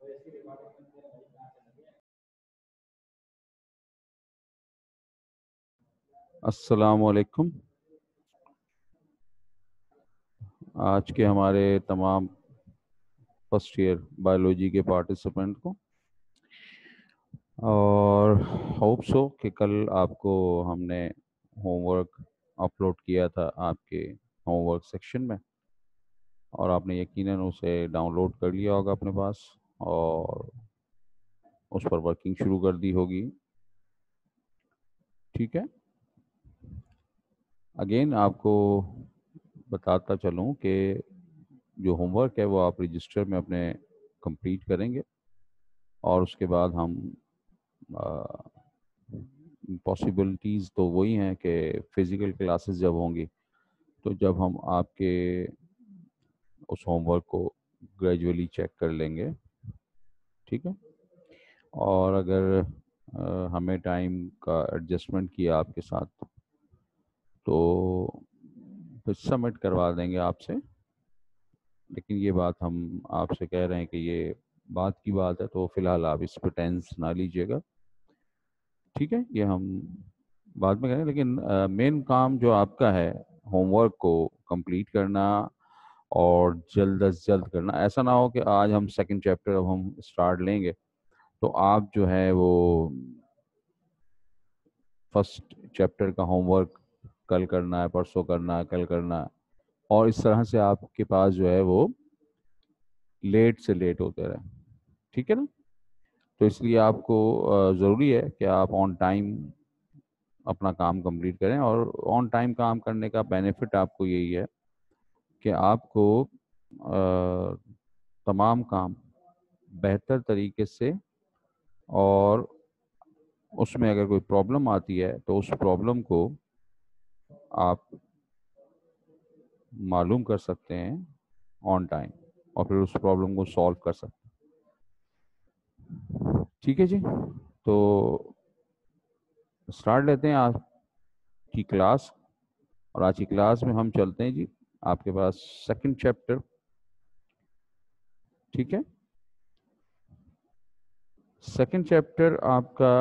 अस्सलाम वालेकुम। आज के हमारे तमाम फर्स्ट ईयर बायोलॉजी के पार्टिसिपेंट को और होप सो कि कल आपको हमने होमवर्क अपलोड किया था आपके होमवर्क सेक्शन में और आपने यकीनन उसे डाउनलोड कर लिया होगा अपने पास और उस पर वर्किंग शुरू कर दी होगी। ठीक है, अगेन आपको बताता चलूं कि जो होमवर्क है वो आप रजिस्टर में अपने कंप्लीट करेंगे और उसके बाद हम पॉसिबिलिटीज़ तो वही हैं कि फ़िज़िकल क्लासेस जब होंगी तो जब हम आपके उस होमवर्क को ग्रेजुअली चेक कर लेंगे। ठीक है, और अगर हमें टाइम का एडजस्टमेंट किया आपके साथ तो फिर सबमिट करवा देंगे आपसे। लेकिन ये बात हम आपसे कह रहे हैं कि ये बात की बात है तो फ़िलहाल आप इस पर टेंस ना लीजिएगा। ठीक है, ये हम बाद में करें, लेकिन मेन काम जो आपका है होमवर्क को कंप्लीट करना और जल्द अज जल्द करना। ऐसा ना हो कि आज हम सेकंड चैप्टर अब हम स्टार्ट लेंगे तो आप जो है वो फर्स्ट चैप्टर का होमवर्क कल करना है, परसों करना है, कल करना है और इस तरह से आपके पास जो है वो लेट से लेट होते रहे। ठीक है ना, तो इसलिए आपको ज़रूरी है कि आप ऑन टाइम अपना काम कंप्लीट करें और ऑन टाइम काम करने का बेनिफिट आपको यही है कि आपको तमाम काम बेहतर तरीके से और उसमें अगर कोई प्रॉब्लम आती है तो उस प्रॉब्लम को आप मालूम कर सकते हैं ऑन टाइम और फिर उस प्रॉब्लम को सॉल्व कर सकते हैं। ठीक है जी, तो स्टार्ट लेते हैं आज की क्लास और आज की क्लास में हम चलते हैं जी आपके पास सेकंड चैप्टर। ठीक है, सेकंड चैप्टर आपका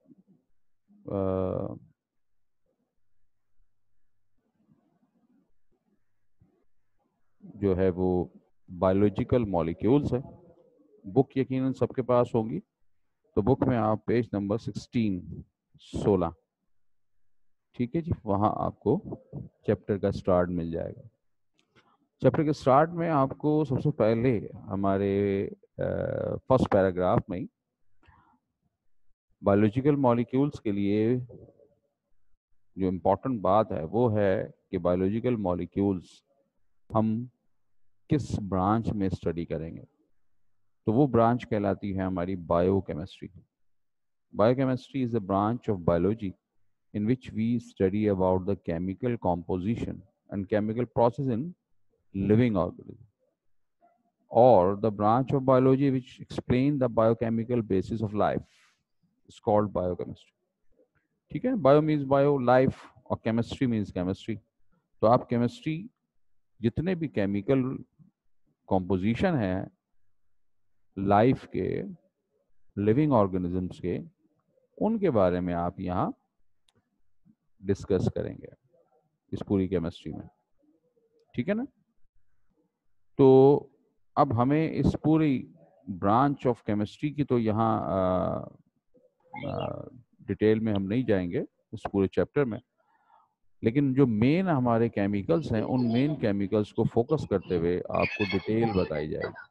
जो है वो बायोलॉजिकल मॉलिक्यूल्स है। बुक यकीनन सबके पास होंगी, तो बुक में आप पेज नंबर 16। ठीक है जी, वहाँ आपको चैप्टर का स्टार्ट मिल जाएगा। चैप्टर के स्टार्ट में आपको सबसे पहले हमारे फर्स्ट पैराग्राफ में बायोलॉजिकल मॉलिक्यूल्स के लिए जो इम्पोर्टेंट बात है वो है कि बायोलॉजिकल मॉलिक्यूल्स हम किस ब्रांच में स्टडी करेंगे, तो वो ब्रांच कहलाती है हमारी biochemistry. Biochemistry is a branch of biology in which we study about the chemical composition and chemical process in living organisms, or the branch of biology which explain the biochemical basis of life is called biochemistry. ठीक है, bio means bio, life, और chemistry means chemistry. तो आप chemistry जितने भी chemical composition है life के, living organisms के, उनके बारे में आप यहाँ डिस्कस करेंगे इस पूरी केमिस्ट्री में। ठीक है ना, तो अब हमें इस पूरी ब्रांच ऑफ केमिस्ट्री की तो यहाँ डिटेल में हम नहीं जाएंगे इस पूरे चैप्टर में, लेकिन जो मेन हमारे केमिकल्स हैं उन मेन केमिकल्स को फोकस करते हुए आपको डिटेल बताई जाएगी।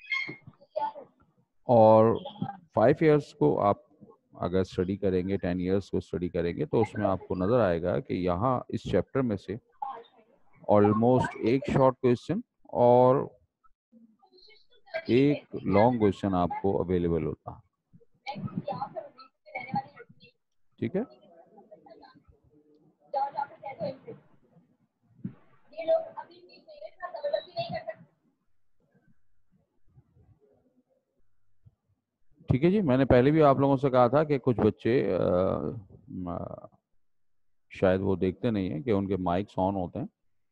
और 5 इयर्स को आप अगर स्टडी करेंगे, 10 इयर्स को स्टडी करेंगे, तो उसमें आपको नज़र आएगा कि यहाँ इस चैप्टर में से ऑलमोस्ट एक शॉर्ट क्वेश्चन और एक लॉन्ग क्वेश्चन आपको अवेलेबल होता है। ठीक है, ठीक है जी, मैंने पहले भी आप लोगों से कहा था कि कुछ बच्चे शायद वो देखते नहीं हैं कि उनके माइक्स ऑन होते हैं,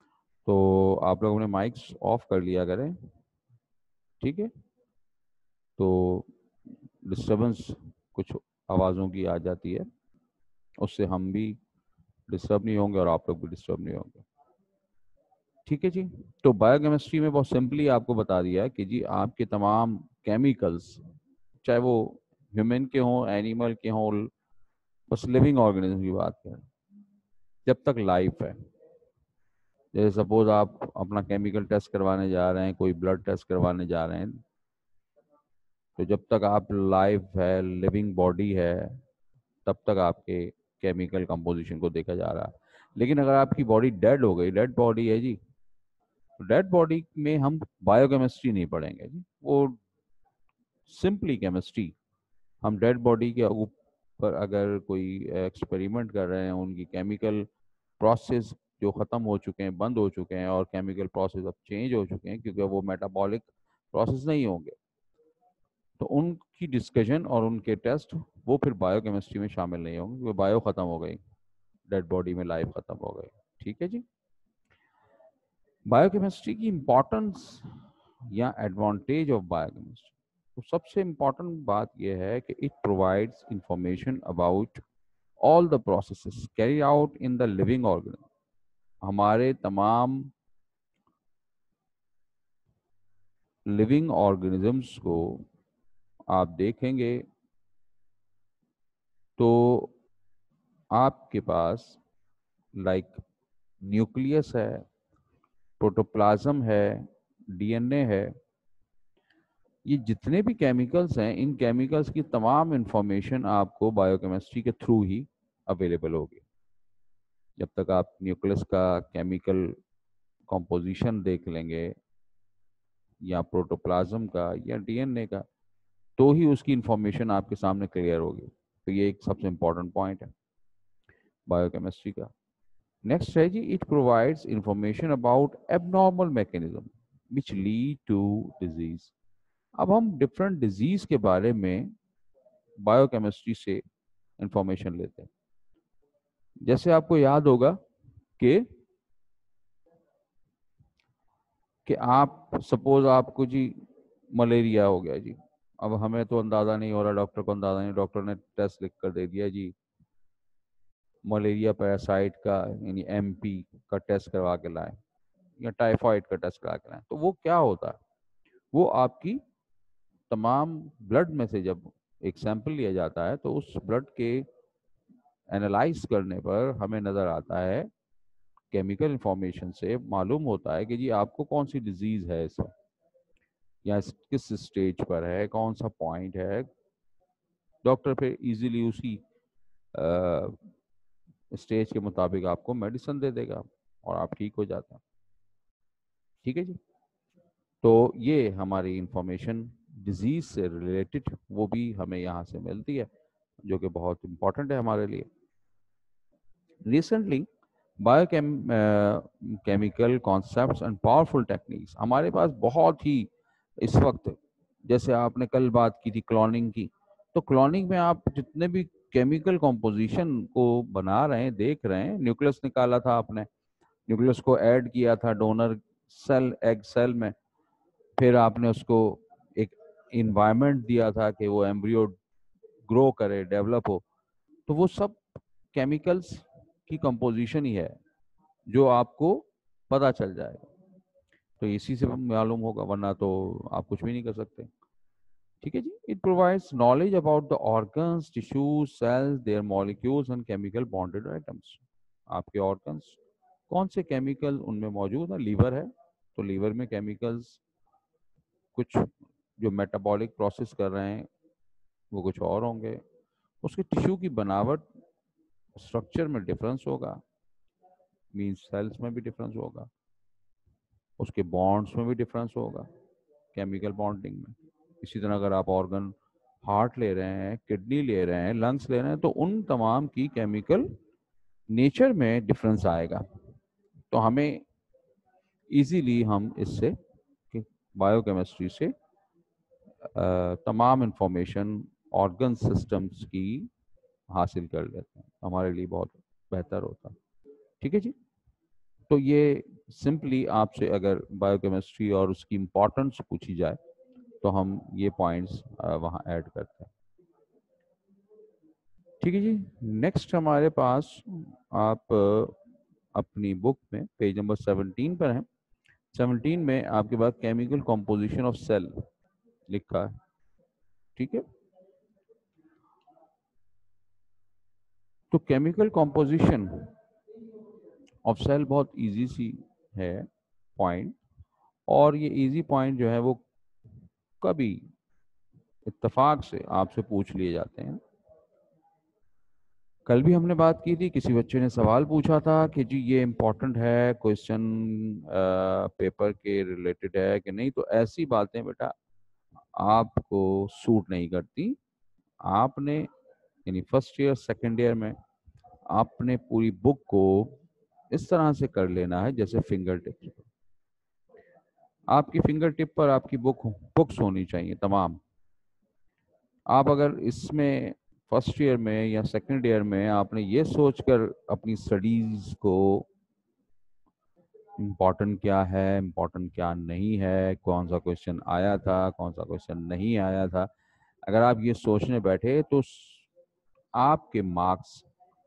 तो आप लोग अपने माइक्स ऑफ कर लिया करें। ठीक है, तो डिस्टर्बेंस कुछ आवाज़ों की आ जाती है, उससे हम भी डिस्टर्ब नहीं होंगे और आप लोग भी डिस्टर्ब नहीं होंगे। ठीक है जी। तो बायोकेमिस्ट्री में बहुत सिंपली आपको बता दिया कि जी आपके तमाम केमिकल्स, चाहे वो ह्यूमन के हों, एनिमल के हों, बस लिविंग ऑर्गेनिज्म की बात करें, जब तक लाइफ है, जैसे सपोज आप अपना केमिकल टेस्ट करवाने जा रहे हैं, कोई ब्लड टेस्ट करवाने जा रहे हैं, तो जब तक आप लाइफ है, लिविंग बॉडी है, तब तक आपके केमिकल कंपोजिशन को देखा जा रहा है। लेकिन अगर आपकी बॉडी डेड हो गई, डेड बॉडी है जी, तो डेड बॉडी में हम बायोकेमिस्ट्री नहीं पढ़ेंगे जी, वो सिंपली केमिस्ट्री। हम डेड बॉडी के ऊपर अगर कोई एक्सपेरिमेंट कर रहे हैं, उनकी केमिकल प्रोसेस जो ख़त्म हो चुके हैं, बंद हो चुके हैं, और केमिकल प्रोसेस अब चेंज हो चुके हैं क्योंकि वो मेटाबॉलिक प्रोसेस नहीं होंगे, तो उनकी डिस्कशन और उनके टेस्ट वो फिर बायोकेमिस्ट्री में शामिल नहीं होंगे, वो बायो ख़त्म हो गई, डेड बॉडी में लाइफ ख़त्म हो गई। ठीक है जी। बायोकेमिस्ट्री की इम्पोर्टेंस या एडवांटेज ऑफ बायोकेमिस्ट्री, तो सबसे इम्पोर्टेंट बात यह है कि it provides information about all the processes carry out in the living organism. हमारे तमाम लिविंग ऑर्गेनिजम्स को आप देखेंगे तो आपके पास लाइक न्यूक्लियस है, प्रोटोप्लाज्म है, डीएनए है, ये जितने भी केमिकल्स हैं, इन केमिकल्स की तमाम इंफॉर्मेशन आपको बायोकेमिस्ट्री के थ्रू ही अवेलेबल होगी। जब तक आप न्यूक्लियस का केमिकल कॉम्पोजिशन देख लेंगे या प्रोटोप्लाज्म का या डीएनए का, तो ही उसकी इंफॉर्मेशन आपके सामने क्लियर होगी। तो ये एक सबसे इम्पोर्टेंट पॉइंट है बायोकेमिस्ट्री का। नेक्स्ट है जी, it provides information about abnormal mechanism which lead to disease. अब हम डिफरेंट डिजीज के बारे में बायोकेमिस्ट्री से इंफॉर्मेशन लेते हैं। जैसे आपको याद होगा कि आप सपोज आपको जी मलेरिया हो गया जी, अब हमें तो अंदाज़ा नहीं हो रहा, डॉक्टर को अंदाज़ा नहीं, डॉक्टर ने टेस्ट लिख कर दे दिया जी मलेरिया पैरासाइट का यानी एमपी का टेस्ट करवा के लाए या टाइफाइड का टेस्ट करा के लाए। तो वो क्या होता है, वो आपकी तमाम ब्लड में से जब एक सैंपल लिया जाता है तो उस ब्लड के एनालाइज करने पर हमें नज़र आता है, केमिकल इंफॉर्मेशन से मालूम होता है कि जी आपको कौन सी डिजीज़ है इस वक्त, या किस स्टेज पर है, कौन सा पॉइंट है। डॉक्टर फिर इजीली उसी स्टेज के मुताबिक आपको मेडिसिन दे देगा और आप ठीक हो जाते हैं। ठीक है जी। तो ये हमारी इंफॉर्मेशन डिजीज से रिलेटेड वो भी हमें यहाँ से मिलती है, जो कि बहुत इम्पोर्टेंट है हमारे लिए। Recently chemical concepts and powerful techniques, हमारे पास बहुत ही इस वक्त, जैसे आपने कल बात की थी क्लोनिंग की, तो क्लोनिंग में आप जितने भी केमिकल कॉम्पोजिशन को बना रहे हैं, देख रहे हैं, न्यूक्लियस निकाला था आपने, न्यूक्लियस को ऐड किया था डोनर सेल, एग सेल में, फिर आपने उसको एक इन्वायरमेंट दिया था कि वो एम्ब्रियो ग्रो करे, डेवलप हो, तो वो सब केमिकल्स की कंपोजिशन ही है जो आपको पता चल जाएगा। तो इसी से मालूम होगा, वरना तो आप कुछ भी नहीं कर सकते। ठीक है जी। It provides knowledge about the organs, tissues, cells, their molecules and chemical bonded items. आपके ऑर्गन्स कौन से केमिकल उनमें मौजूद है, लीवर है तो लीवर में केमिकल्स कुछ जो मेटाबॉलिक प्रोसेस कर रहे हैं वो कुछ और होंगे, उसके टिश्यू की बनावट, स्ट्रक्चर में डिफरेंस होगा, मीन्स सेल्स में भी डिफरेंस होगा, उसके बॉन्ड्स में भी डिफरेंस होगा, केमिकल बॉन्डिंग में। इसी तरह अगर आप ऑर्गन हार्ट ले रहे हैं, किडनी ले रहे हैं, लंग्स ले रहे हैं, तो उन तमाम की केमिकल नेचर में डिफरेंस आएगा। तो हमें इजीली हम इससे बायोकेमिस्ट्री से तमाम इंफॉर्मेशन ऑर्गन सिस्टम्स की हासिल कर लेते हैं, हमारे लिए बहुत बेहतर होता है। ठीक है जी। तो ये सिंपली आपसे अगर बायोकेमिस्ट्री और उसकी इम्पोर्टेंस पूछी जाए तो हम ये पॉइंट्स वहाँ ऐड करते हैं। ठीक है जी। नेक्स्ट हमारे पास आप अपनी बुक में पेज नंबर 17 पर है। 17 में आपके पास केमिकल कॉम्पोजिशन ऑफ सेल लिखा है। ठीक है, तो केमिकल कॉम्पोजिशन ऑफ सेल बहुत इजी सी है पॉइंट, और ये इजी पॉइंट जो है वो कभी इत्तेफाक से आपसे पूछ लिए जाते हैं। कल भी हमने बात की थी, किसी बच्चे ने सवाल पूछा था कि जी ये इम्पोर्टेंट है, क्वेश्चन पेपर के रिलेटेड है कि नहीं। तो ऐसी बातें बेटा आपको सूट नहीं करती। आपने यानी फर्स्ट ईयर सेकेंड ईयर में आपने पूरी बुक को इस तरह से कर लेना है जैसे फिंगर टिप्स पर। आपकी फिंगर टिप पर आपकी बुक्स होनी चाहिए तमाम। आप अगर इसमें फर्स्ट ईयर में या सेकंड ईयर में आपने ये सोचकर अपनी स्टडीज को इम्पोर्टेंट क्या है, इम्पोर्टेंट क्या नहीं है, कौन सा क्वेश्चन आया था, कौन सा क्वेश्चन नहीं आया था, अगर आप ये सोचने बैठे तो आपके मार्क्स,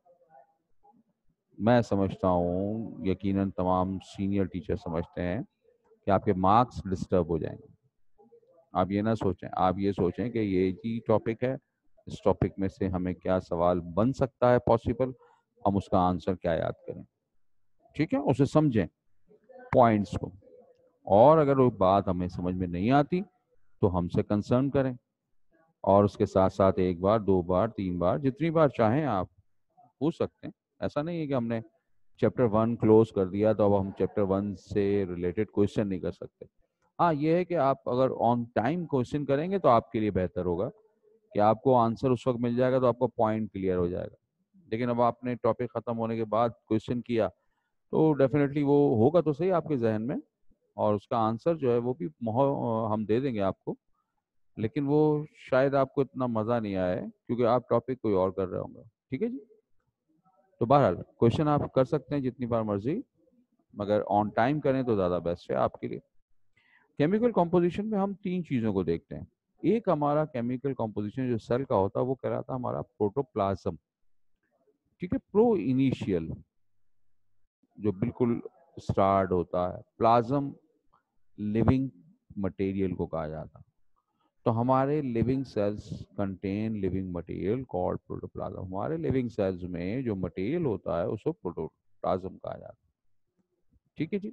मैं समझता हूँ यकीनन तमाम सीनियर टीचर समझते हैं कि आपके मार्क्स डिस्टर्ब हो जाएंगे। आप ये ना सोचें, आप ये सोचें कि ये ही टॉपिक है, इस टॉपिक में से हमें क्या सवाल बन सकता है पॉसिबल, हम उसका आंसर क्या याद करें। ठीक है, उसे समझें पॉइंट्स को, और अगर वो बात हमें समझ में नहीं आती तो हमसे कंसर्न करें, और उसके साथ साथ एक बार, दो बार, तीन बार, जितनी बार चाहें आप पूछ सकते हैं। ऐसा नहीं है कि हमने चैप्टर 1 क्लोज कर दिया तो अब हम चैप्टर 1 से रिलेटेड क्वेश्चन नहीं कर सकते। हाँ, ये है कि आप अगर ऑन टाइम क्वेश्चन करेंगे तो आपके लिए बेहतर होगा कि आपको आंसर उस वक्त मिल जाएगा, तो आपका पॉइंट क्लियर हो जाएगा। लेकिन अब आपने टॉपिक खत्म होने के बाद क्वेश्चन किया तो डेफिनेटली वो होगा तो सही आपके जहन में, और उसका आंसर जो है वो भी हम दे देंगे आपको, लेकिन वो शायद आपको इतना मज़ा नहीं आया है क्योंकि आप टॉपिक कोई और कर रहे होंगे। ठीक है जी। तो बहरहाल क्वेश्चन आप कर सकते हैं जितनी बार मर्जी, मगर ऑन टाइम करें तो ज़्यादा बेस्ट है आपके लिए। केमिकल कॉम्पोजिशन में हम तीन चीज़ों को देखते हैं। एक हमारा केमिकल कॉम्पोजिशन जो सेल का होता है वो कहलाता है हमारा प्रोटोप्लाज्म। ठीक है, प्रो इनिशियल जो बिल्कुल स्टार्ट होता है, प्लाज्म लिविंग मटेरियल को कहा जाता है। तो हमारे living cells contain living material called protoplasm. हमारे लिविंग सेल्स में जो मटेरियल होता है उसको प्रोटोप्लाज्म कहा जाता है। ठीक है जी।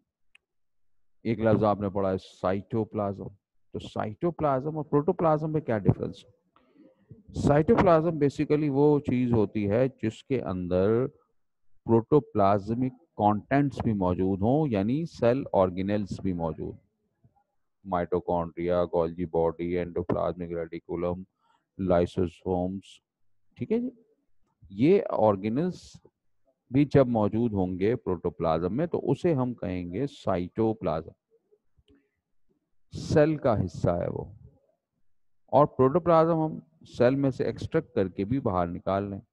एक लफ्ज आपने पढ़ा है साइटोप्लाज्म। तो साइटोप्लाज्म और प्रोटोप्लाज्म में क्या डिफरेंस है? साइटोप्लाज्म बेसिकली वो चीज होती है जिसके अंदर प्रोटोप्लाज्मिक कंटेंट्स भी मौजूद हों, यानी सेल ऑर्गेनेल्स भी मौजूद, mitochondria, Golgi body, endoplasmic reticulum, lysosomes. ठीक है जी। ये ऑर्गेनेल्स भी जब मौजूद होंगे प्रोटोप्लाज्म में तो उसे हम कहेंगे साइटोप्लाज्म, सेल का हिस्सा है वो। और प्रोटोप्लाज्म हम सेल में से एक्सट्रैक्ट करके भी बाहर निकाल लें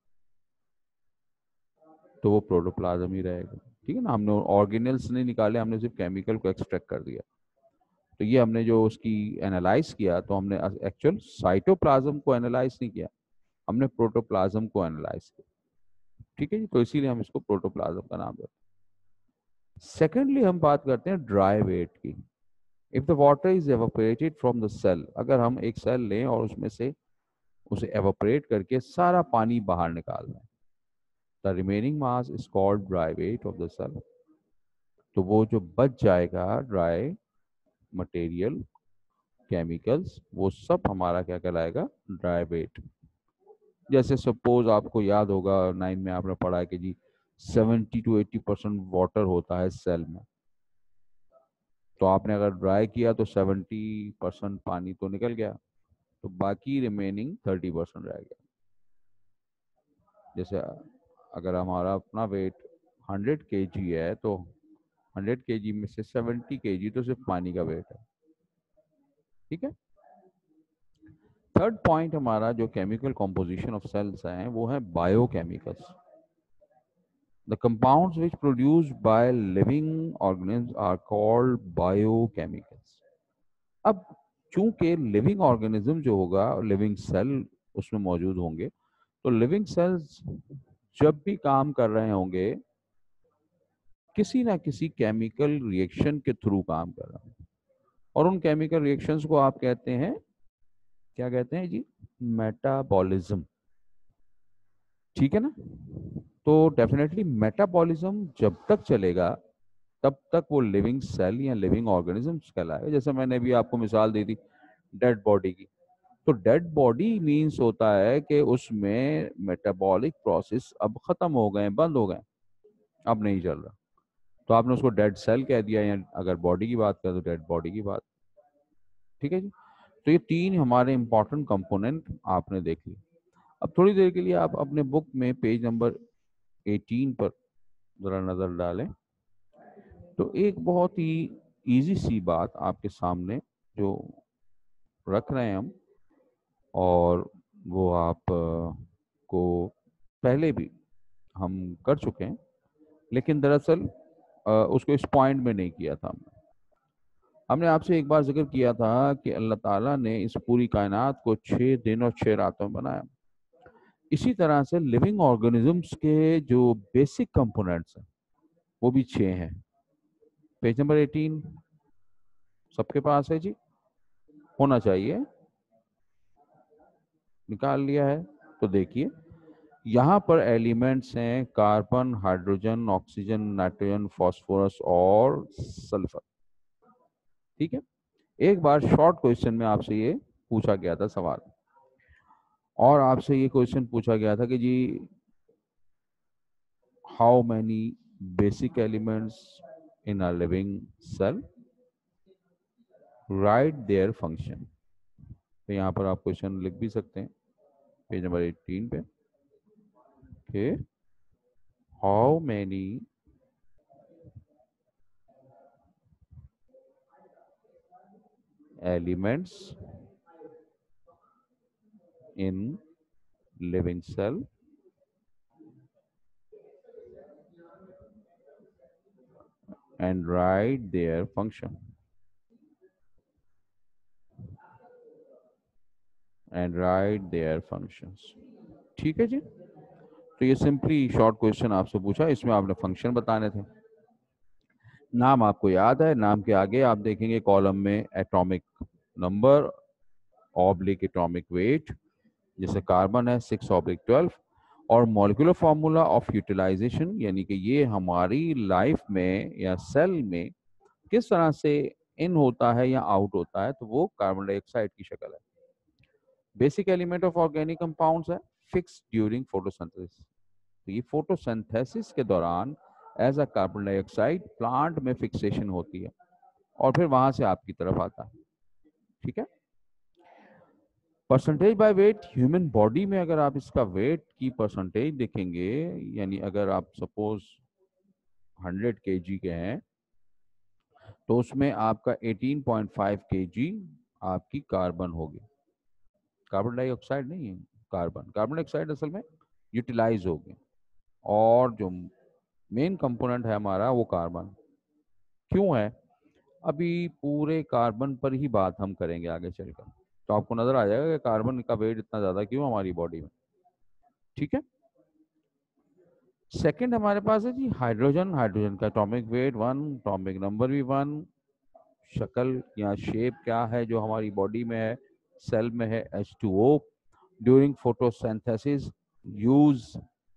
तो वो प्रोटोप्लाज्म ही रहेगा। ठीक है ना, हमने ऑर्गेनेल्स नहीं निकाले, हमने सिर्फ केमिकल को एक्सट्रैक्ट कर दिया। तो ये हमने जो उसकी एनालाइज किया तो हमने एक्चुअल साइटोप्लाज्म को एनालाइज नहीं किया, हमने प्रोटोप्लाज्म को एनालाइज किया। ठीक है जी, तो इसीलिए हम इसको प्रोटोप्लाज्म का नाम देते हैं। सेकेंडली हम बात करते हैं ड्राई वेट की। If the water is evaporated from the cell, अगर हम एक सेल लें और उसमें से उसे एवापोरेट करके सारा पानी बाहर निकाल दें, the remaining mass is called dry weight of the cell. तो वो जो बच जाएगा ड्राई मटेरियल, केमिकल्स, वो सब हमारा क्या कहलाएगा? Dry wait. जैसे सपोज आपको याद होगा 9 में आपने पढ़ा है कि जी 70 to 80% वाटर होता है सेल में। तो आपने अगर ड्राई किया तो 70% पानी तो निकल गया, तो बाकी रिमेनिंग 30% रह गया। जैसे अगर हमारा अपना वेट 100 kg है तो 100 kg में से 70 kg तो सिर्फ पानी का वेट है। ठीक है। थर्ड पॉइंट हमारा जो केमिकल कॉम्पोजिशन ऑफ सेल्स है वो है biochemicals. The compounds which produced by living organism are called biochemicals. अब चूंकि लिविंग ऑर्गेनिज्म जो होगा, लिविंग सेल उसमें मौजूद होंगे, तो लिविंग सेल्स जब भी काम कर रहे होंगे किसी ना किसी केमिकल रिएक्शन के थ्रू काम कर रहे हैं, और उन केमिकल रिएक्शंस को आप कहते हैं, क्या कहते हैं जी? मेटाबॉलिज्म। ठीक है ना? तो डेफिनेटली मेटाबॉलिज्म जब तक चलेगा तब तक वो लिविंग सेल या लिविंग ऑर्गेनिजम्स कहलाएगा। जैसे मैंने भी आपको मिसाल दी थी डेड बॉडी की, तो डेड बॉडी मीन्स होता है कि उसमें मेटाबॉलिक प्रोसेस अब खत्म हो गए, बंद हो गए, अब नहीं चल रहा, तो आपने उसको डेड सेल कह दिया, या अगर बॉडी की बात करें तो डेड बॉडी की बात। ठीक है जी? तो ये तीन हमारे इंपॉर्टेंट कंपोनेंट आपने देख लिए। अब थोड़ी देर के लिए आप अपने बुक में पेज नंबर 18 पर जरा नजर डालें, तो एक बहुत ही इजी सी बात आपके सामने जो रख रहे हैं हम, और वो आप को पहले भी हम कर चुके हैं, लेकिन दरअसल उसको इस पॉइंट में नहीं किया था हमने। हमने आपसे एक बार जिक्र किया था कि अल्लाह ताला ने इस पूरी कायनात को 6 दिन और 6 रातों में बनाया। इसी तरह से लिविंग ऑर्गेनिजम्स के जो बेसिक कंपोनेंट्स हैं वो भी 6 हैं। पेज नंबर 18 सबके पास है जी? होना चाहिए, निकाल लिया है तो देखिए, यहाँ पर एलिमेंट्स हैं carbon, hydrogen, oxygen, nitrogen, phosphorus और सल्फर। ठीक है? एक बार शॉर्ट क्वेश्चन में आपसे ये पूछा गया था सवाल, और आपसे ये क्वेश्चन पूछा गया था कि जी how many basic elements in a living cell, right their function. तो यहाँ पर आप क्वेश्चन लिख भी सकते हैं पेज नंबर 18 पे कि how many elements in living cell and write their function, and write their functions। ठीक है जी? तो ये सिंपली शॉर्ट क्वेश्चन आपसे पूछा, इसमें आपने फंक्शन बताने थे। नाम आपको याद है, नाम के आगे आप देखेंगे कॉलम में atomic number oblique atomic weight, जैसे कार्बन है 6/12, और मॉलिक्यूलर फार्मूला ऑफ यूटिलाइजेशन, यानी कि ये हमारी लाइफ में या सेल में किस तरह से इन होता है या आउट होता है, तो वो कार्बन डाइऑक्साइड की शक्ल है। Basic element of organic compounds है फिक्स ड्यूरिंग फोटोसिंथेसिस, तो ये फोटोसिंथेसिस के दौरान as a carbon dioxide plant में फिक्सेशन होती है और फिर वहां से आपकी तरफ आता है। ठीक है? Percentage by weight, human body में अगर आप इसका वेट की परसेंटेज देखेंगे, यानी अगर आप सपोज 100 केजी के हैं तो उसमें आपका 18.5 केजी आपकी कार्बन होगी, कार्बन डाइऑक्साइड नहीं है, कार्बन। कार्बन डाइऑक्साइड असल में यूटिलाइज होगी, और जो मेन कंपोनेंट है हमारा वो कार्बन। क्यों है? अभी पूरे कार्बन पर ही बात हम करेंगे आगे चलकर, तो आपको नजर आ जाएगा कि कार्बन का वेट इतना ज्यादा क्यों हमारी बॉडी में। ठीक है? सेकंड हमारे पास है जी हाइड्रोजन। हाइड्रोजन का एटॉमिक वेट 1, एटॉमिक नंबर भी 1, शक्ल या शेप क्या है जो हमारी बॉडी में है, सेल में है H2O, ड्यूरिंग फोटोसिंथेसिस यूज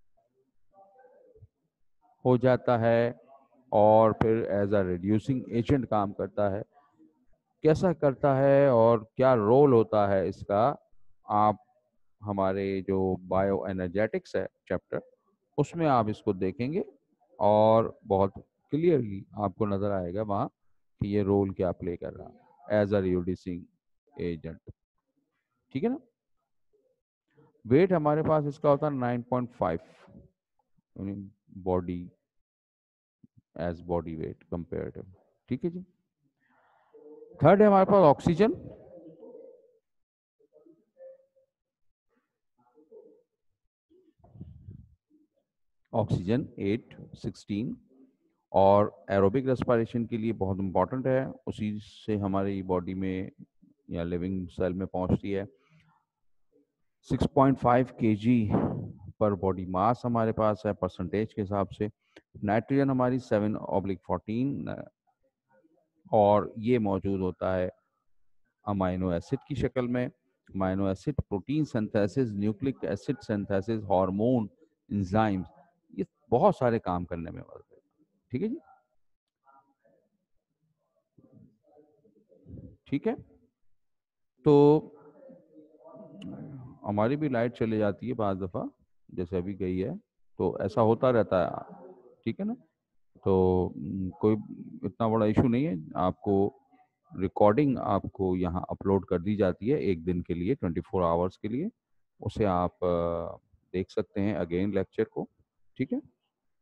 हो जाता है और फिर एज अ रिड्यूसिंग एजेंट काम करता है। कैसा करता है और क्या रोल होता है इसका, आप हमारे जो बायो एनर्जेटिक्स है चैप्टर, उसमें आप इसको देखेंगे और बहुत क्लियरली आपको नजर आएगा वहाँ कि ये रोल क्या प्ले कर रहा है एज अ रिड्यूसिंग एजेंट। ठीक है ना? वेट हमारे पास इसका होता है 9.5, body as body weight comparative. ठीक है जी? थर्ड है हमारे पास ऑक्सीजन। ऑक्सीजन 8, 16, और एरोबिक रेस्पिरेशन के लिए बहुत इंपॉर्टेंट है, उसी से हमारी बॉडी में या लिविंग सेल में पहुंचती है। 6.5 kg पर बॉडी मास हमारे पास है परसेंटेज के हिसाब से। नाइट्रोजन हमारी 7/14 और ये मौजूद होता है अमाइनो एसिड की शक्ल में। Amino acid protein synthesis, nucleic acid synthesis, hormone, enzymes, ये बहुत सारे काम करने में मदद है। ठीक है जी, ठीक है। तो हमारी भी लाइट चले जाती है बाज़ दफ़ा, जैसे अभी गई है, तो ऐसा होता रहता है, ठीक है ना। तो कोई इतना बड़ा इशू नहीं है। आपको रिकॉर्डिंग आपको यहाँ अपलोड कर दी जाती है एक दिन के लिए, 24 आवर्स के लिए। उसे आप देख सकते हैं अगेन लेक्चर को, ठीक है।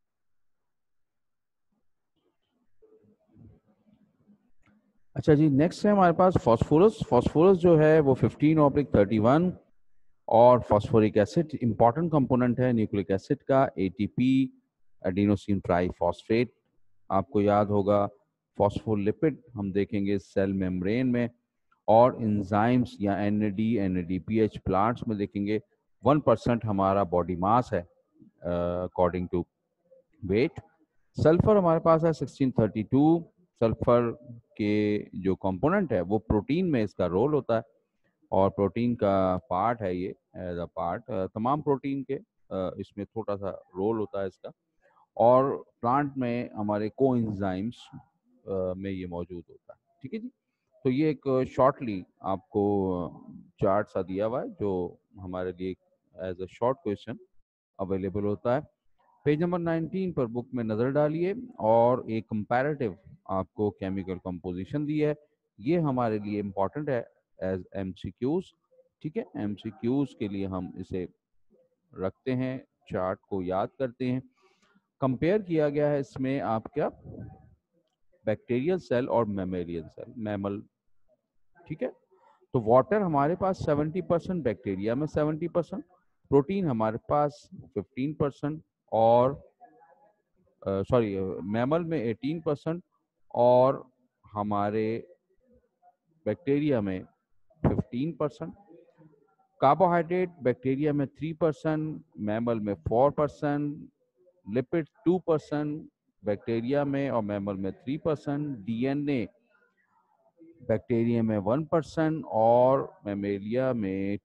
अच्छा जी, नेक्स्ट है हमारे पास फास्फोरस। फास्फोरस जो है वो 15/31 और फास्फोरिक एसिड इंपॉर्टेंट कंपोनेंट है न्यूक्लिक एसिड का। एटीपी, एडिनोसिन ट्राइफॉस्फेट, आपको याद होगा। फॉस्फोलिपिड हम देखेंगे सेल मेम्ब्रेन में, और एंजाइम्स या एनएडी, एनएडीपीएच प्लांट्स में देखेंगे। 1% हमारा बॉडी मास है अकॉर्डिंग टू वेट। सल्फर हमारे पास है 1632। सल्फर के जो कंपोनेंट है वो प्रोटीन में इसका रोल होता है, और प्रोटीन का पार्ट है ये, एज अ पार्ट तमाम प्रोटीन के इसमें थोड़ा सा रोल होता है इसका। और प्लांट में हमारे कोएंजाइम्स में ये मौजूद होता है, ठीक है जी। तो ये एक शॉर्टली आपको चार्ट सा दिया हुआ है जो हमारे लिए as a short question available होता है। पेज नंबर 19 पर बुक में नज़र डालिए, और एक कंपैरेटिव आपको केमिकल कंपोजिशन दी है। ये हमारे लिए इम्पॉर्टेंट है एज एमसीक्यूज, ठीक है। एमसीक्यूज के लिए हम इसे रखते हैं, चार्ट को याद करते हैं। कंपेयर किया गया है इसमें आप क्या, बैक्टीरियल सेल और मैमेलियन सेल, मैमल, ठीक है। तो वाटर हमारे पास 70%, बैक्टीरिया में 70%, प्रोटीन हमारे पास 15%, और सॉरी मैमल में 18%, और हमारे बैक्टीरिया में 15%। कार्बोहाइड्रेट बैक्टीरिया में 3%, मैमल में 4%, लिपिड 2%, बैक्टीरिया में और मैमल में 3%, डीएनए बैक्टीरिया में 1% और मैमेलिया में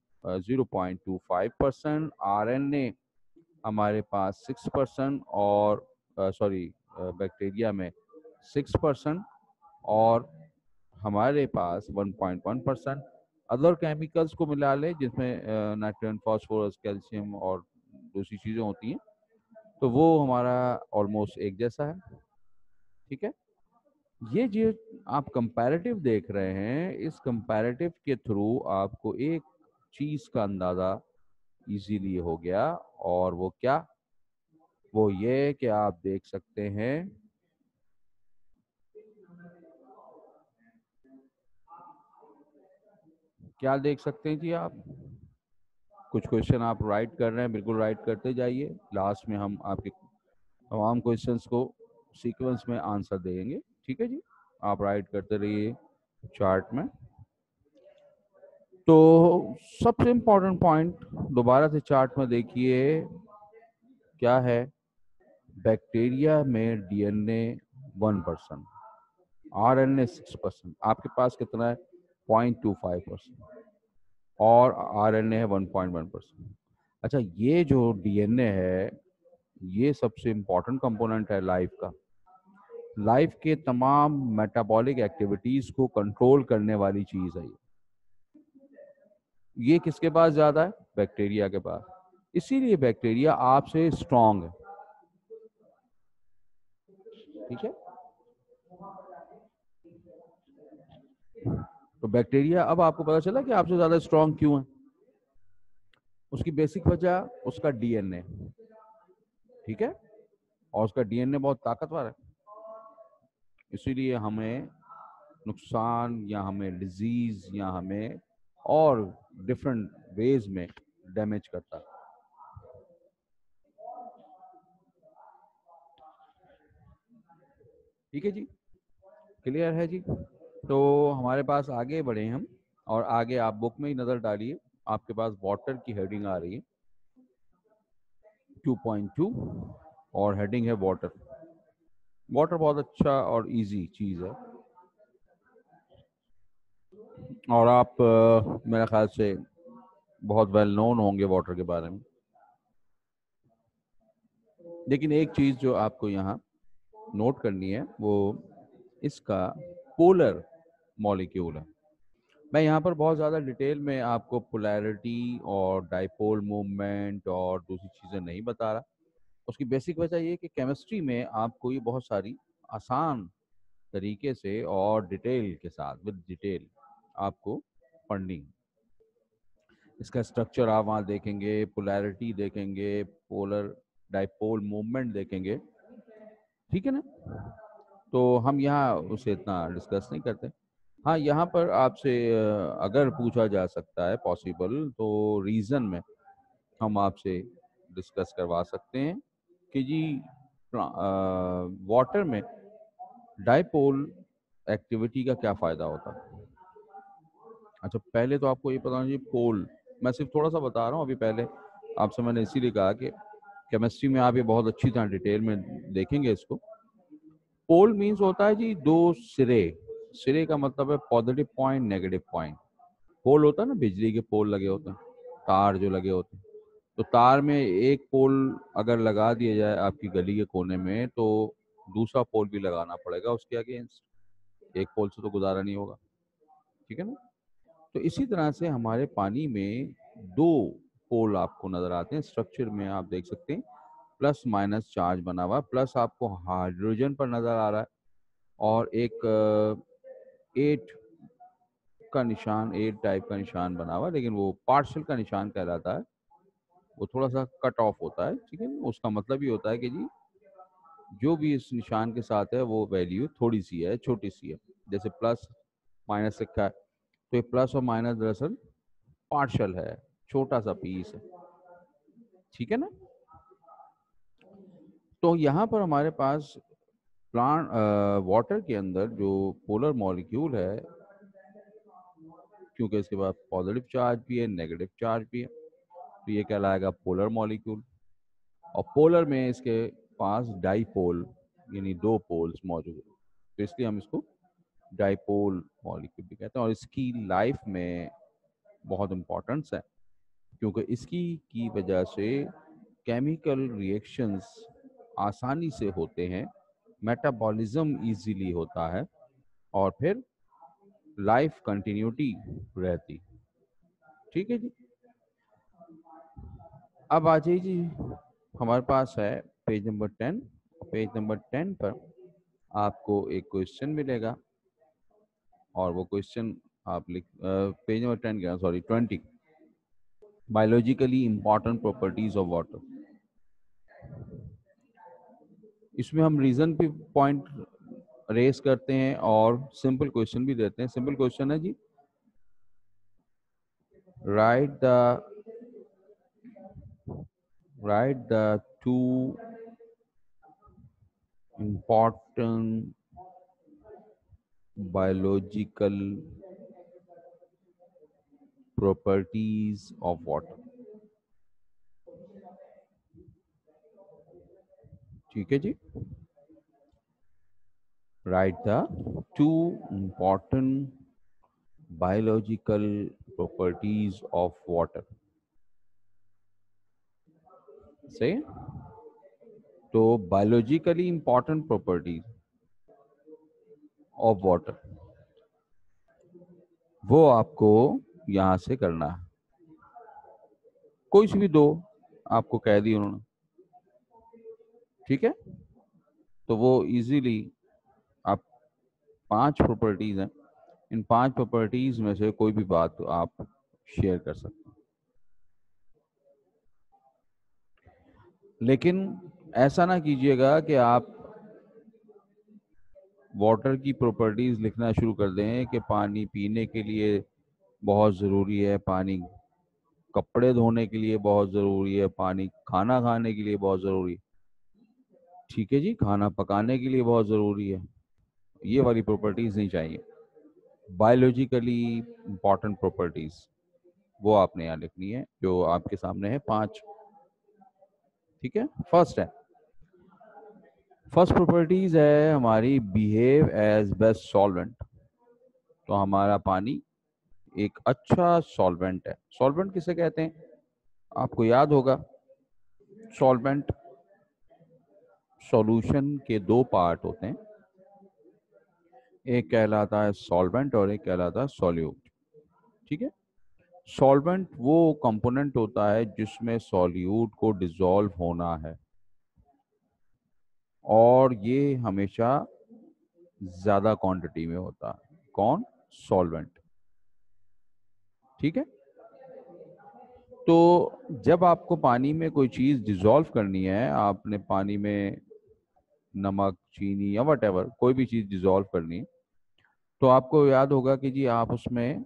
0.25%, आरएनए हमारे पास 6% और सॉरी बैक्टीरिया में 6% और हमारे पास 1.1%। अदर केमिकल्स को मिला ले जिसमें नाइट्रोजन, फास्फोरस, कैल्शियम और दूसरी चीज़ें होती हैं, तो वो हमारा ऑलमोस्ट एक जैसा है, ठीक है। ये जो आप कंपैरेटिव देख रहे हैं, इस कंपैरेटिव के थ्रू आपको एक चीज़ का अंदाज़ा इजीली हो गया, और वो क्या, वो ये कि आप देख सकते हैं, क्या देख सकते हैं जी आप। कुछ क्वेश्चन आप राइट कर रहे हैं, बिल्कुल राइट करते जाइए। लास्ट में हम आपके तमाम क्वेश्चंस को सीक्वेंस में आंसर देंगे, ठीक है जी। आप राइट करते रहिए चार्ट में। तो सबसे इम्पोर्टेंट पॉइंट दोबारा से चार्ट में देखिए, क्या है। बैक्टीरिया में डीएनए 1%, आरएनए 6%, आपके पास कितना है 0.25%, और आरएनए है 1.1%। अच्छा, ये जो डीएनए है ये सबसे इम्पोर्टेंट कंपोनेंट है लाइफ का। लाइफ के तमाम मेटाबॉलिक एक्टिविटीज को कंट्रोल करने वाली चीज है ये किसके पास ज्यादा है, बैक्टीरिया के पास। इसीलिए बैक्टीरिया आपसे स्ट्रांग है, ठीक है। तो बैक्टीरिया, अब आपको पता चला कि आपसे ज्यादा स्ट्रांग क्यों है। उसकी बेसिक वजह उसका डीएनए, ठीक है। और उसका डीएनए बहुत ताकतवर है, इसीलिए हमें नुकसान या हमें डिजीज या हमें और डिफरेंट वेज में डैमेज करता है, ठीक है जी। क्लियर है जी। तो हमारे पास आगे बढ़े हम, और आगे आप बुक में ही नज़र डालिए, आपके पास वाटर की हेडिंग आ रही है 2.2, और हेडिंग है वाटर। वाटर बहुत अच्छा और इजी चीज़ है, और आप मेरे ख्याल से बहुत वेल नोन होंगे वाटर के बारे में। लेकिन एक चीज़ जो आपको यहाँ नोट करनी है वो इसका पोलर मॉलिक्यूल है। मैं यहाँ पर बहुत ज़्यादा डिटेल में आपको पोलैरिटी और डाइपोल मूवमेंट और दूसरी चीज़ें नहीं बता रहा। उसकी बेसिक वजह ये कि केमिस्ट्री में आपको ये बहुत सारी आसान तरीके से और डिटेल के साथ विद डिटेल आपको पढ़नी है। इसका स्ट्रक्चर आप वहाँ देखेंगे, पोलैरिटी देखेंगे, पोलर डाइपोल मूवमेंट देखेंगे, ठीक है ना। तो हम यहाँ उसे इतना डिस्कस नहीं करते। हाँ, यहाँ पर आपसे अगर पूछा जा सकता है पॉसिबल, तो रीज़न में हम आपसे डिस्कस करवा सकते हैं कि जी वाटर में डाइपोल एक्टिविटी का क्या फ़ायदा होता है। अच्छा, पहले तो आपको ये पता होना चाहिए पोल, मैं सिर्फ थोड़ा सा बता रहा हूँ अभी। पहले आपसे मैंने इसीलिए कहा कि केमिस्ट्री में आप ये बहुत अच्छी तरह डिटेल में देखेंगे इसको। पोल मीन्स होता है जी दो सिरे। सिरे का मतलब है positive point, negative point. Pole होता है ना, बिजली के पोल लगे होते हैं, तार जो लगे होते हैं। तो तार में एक पोल अगर लगा दिया जाए आपकी गली के कोने में, तो दूसरा पोल भी लगाना पड़ेगा उसके अगेंस्ट। एक पोल से तो गुजारा नहीं होगा, ठीक है ना। तो इसी तरह से हमारे पानी में दो पोल आपको नजर आते हैं। स्ट्रक्चर में आप देख सकते हैं प्लस माइनस चार्ज बना हुआ, प्लस आपको हाइड्रोजन पर नजर आ रहा है, और एक एट का निशान, एट टाइप का निशान बना हुआ, लेकिन वो पार्शियल का निशान कहलाता है। वो थोड़ा सा कट ऑफ होता है, ठीक है। उसका मतलब ये होता है कि जी जो भी इस निशान के साथ है वो वैल्यू थोड़ी सी है, छोटी सी है। जैसे प्लस माइनस लिखा है, तो ये प्लस और माइनस दरअसल पार्शियल है, छोटा सा पीस है, ठीक है ना। तो यहाँ पर हमारे पास प्लांट वाटर के अंदर जो पोलर मॉलिक्यूल है, क्योंकि इसके पास पॉजिटिव चार्ज भी है, नेगेटिव चार्ज भी है, तो ये कहलाएगा पोलर मॉलिक्यूल। और पोलर में इसके पास डाइपोल यानी दो पोल्स मौजूद है, तो इसलिए हम इसको डाइपोल मॉलिक्यूल भी कहते हैं। और इसकी लाइफ में बहुत इम्पोर्टेंस है, क्योंकि इसकी की वजह से केमिकल रिएक्शंस आसानी से होते हैं, मेटाबॉलिज्म इजीली होता है, और फिर लाइफ कंटिन्यूटी रहती, ठीक है जी। अब आ जाइए जी, हमारे पास है पेज नंबर 10। पेज नंबर 10 पर आपको एक क्वेश्चन मिलेगा, और वो क्वेश्चन आप लिख पेज नंबर 10 क्या, sorry 20, biologically important properties of water. इसमें हम रीजन भी पॉइंट रेस करते हैं और सिंपल क्वेश्चन भी देते हैं। सिंपल क्वेश्चन है जी, right the two important biological properties of water, ठीक है जी। Right the two important biological properties of water, से तो biologically important properties of water, वो आपको यहां से करना है। कोई सी भी दो आपको कह दी उन्होंने, ठीक है। तो वो इजीली आप, पांच प्रॉपर्टीज हैं, इन पांच प्रॉपर्टीज में से कोई भी बात आप शेयर कर सकते हैं। लेकिन ऐसा ना कीजिएगा कि आप वाटर की प्रॉपर्टीज लिखना शुरू कर दें कि पानी पीने के लिए बहुत ज़रूरी है, पानी कपड़े धोने के लिए बहुत ज़रूरी है, पानी खाना खाने के लिए बहुत ज़रूरी है, ठीक है जी, खाना पकाने के लिए बहुत ज़रूरी है। ये वाली प्रॉपर्टीज नहीं चाहिए। बायोलॉजिकली इंपॉर्टेंट प्रॉपर्टीज वो आपने यहाँ लिखनी है, जो आपके सामने है 5। ठीक है, फर्स्ट प्रॉपर्टीज है हमारी बिहेव एज बेस्ट सॉल्वेंट। तो हमारा पानी एक अच्छा सॉल्वेंट है। सॉल्वेंट किसे कहते हैं? आपको याद होगा, सॉल्वेंट सॉल्यूशन के दो पार्ट होते हैं, एक कहलाता है सॉल्वेंट और एक कहलाता है सॉल्यूट। ठीक है, सॉल्वेंट वो कंपोनेंट होता है जिसमें सॉल्यूट को डिसॉल्व होना है, और ये हमेशा ज्यादा क्वांटिटी में होता है। कौन? सॉल्वेंट। ठीक है, तो जब आपको पानी में कोई चीज डिसॉल्व करनी है, आपने पानी में नमक, चीनी या वटेवर कोई भी चीज डिसॉल्व करनी है, तो आपको याद होगा कि जी आप उसमें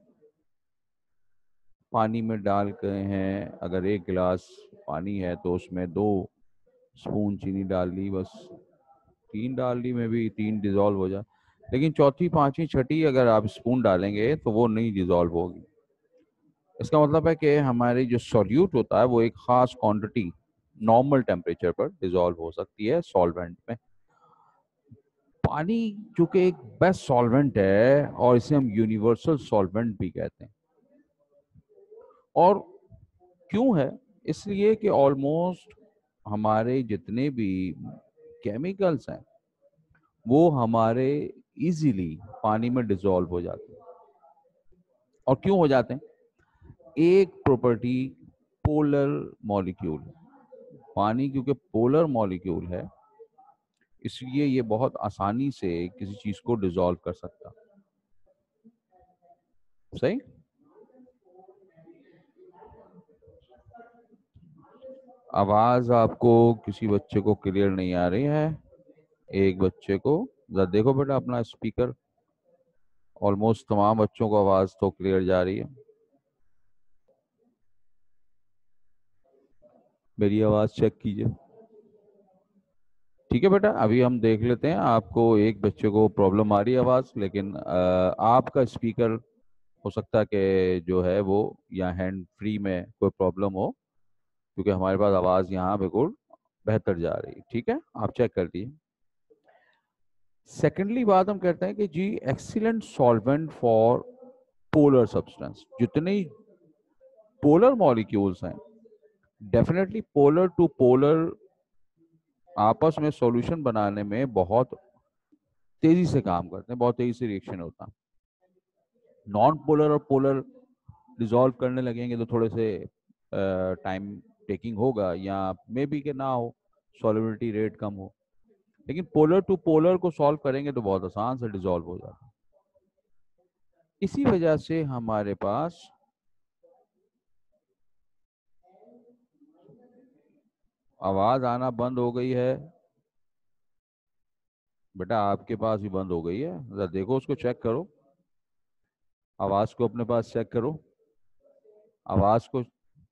पानी में डाल के हैं, अगर 1 गिलास पानी है तो उसमें 2 स्पून चीनी डाल ली, बस 3 डाल ली में भी 3 डिसॉल्व हो जाए। लेकिन चौथी, पांचवी, छठी अगर आप स्पून डालेंगे तो वो नहीं डिसॉल्व होगी। इसका मतलब है कि हमारी जो सॉल्यूट होता है वो एक खास क्वांटिटी नॉर्मल टेम्परेचर पर डिसॉल्व हो सकती है सॉल्वेंट में। पानी चूंकि एक बेस्ट सॉल्वेंट है और इसे हम यूनिवर्सल सॉल्वेंट भी कहते हैं। और क्यों है? इसलिए कि ऑलमोस्ट हमारे जितने भी केमिकल्स हैं वो हमारे इजीली पानी में डिसॉल्व हो जाते हैं। और क्यों हो जाते हैं? एक प्रॉपर्टी, पोलर मॉलिक्यूल। पानी क्योंकि पोलर मॉलिक्यूल है, इसलिए ये बहुत आसानी से किसी चीज को डिसॉल्व कर सकता। सही? आवाज आपको किसी बच्चे को क्लियर नहीं आ रही है? एक बच्चे को जरा देखो बेटा अपना स्पीकर। ऑलमोस्ट तमाम बच्चों को आवाज तो क्लियर जा रही है। मेरी आवाज चेक कीजिए। ठीक है बेटा, अभी हम देख लेते हैं। आपको एक बच्चे को प्रॉब्लम आ रही है आवाज, लेकिन आपका स्पीकर हो सकता है कि जो है वो या हैंड फ्री में कोई प्रॉब्लम हो, क्योंकि हमारे पास आवाज यहाँ बिल्कुल बेहतर जा रही है। ठीक है, आप चेक कर लीजिए। सेकेंडली बात हम करते हैं कि जी excellent solvent for polar substance. जितने पोलर मॉलिक्यूल्स हैं, डेफिनेटली पोलर टू पोलर आपस में सॉल्यूशन बनाने में बहुत तेजी से काम करते हैं, बहुत तेजी से रिएक्शन होता है। नॉन पोलर और पोलर डिसॉल्व करने लगेंगे तो थोड़े से टाइम टेकिंग होगा, या मे बी के ना हो, सॉल्युबिलिटी रेट कम हो। लेकिन पोलर टू पोलर को सॉल्व करेंगे तो बहुत आसान से डिसॉल्व हो जाता है। इसी वजह से हमारे पास आवाज आना बंद हो गई है। बेटा आपके पास भी बंद हो गई है, जरा देखो उसको चेक करो। आवाज को अपने पास चेक करो। आवाज को,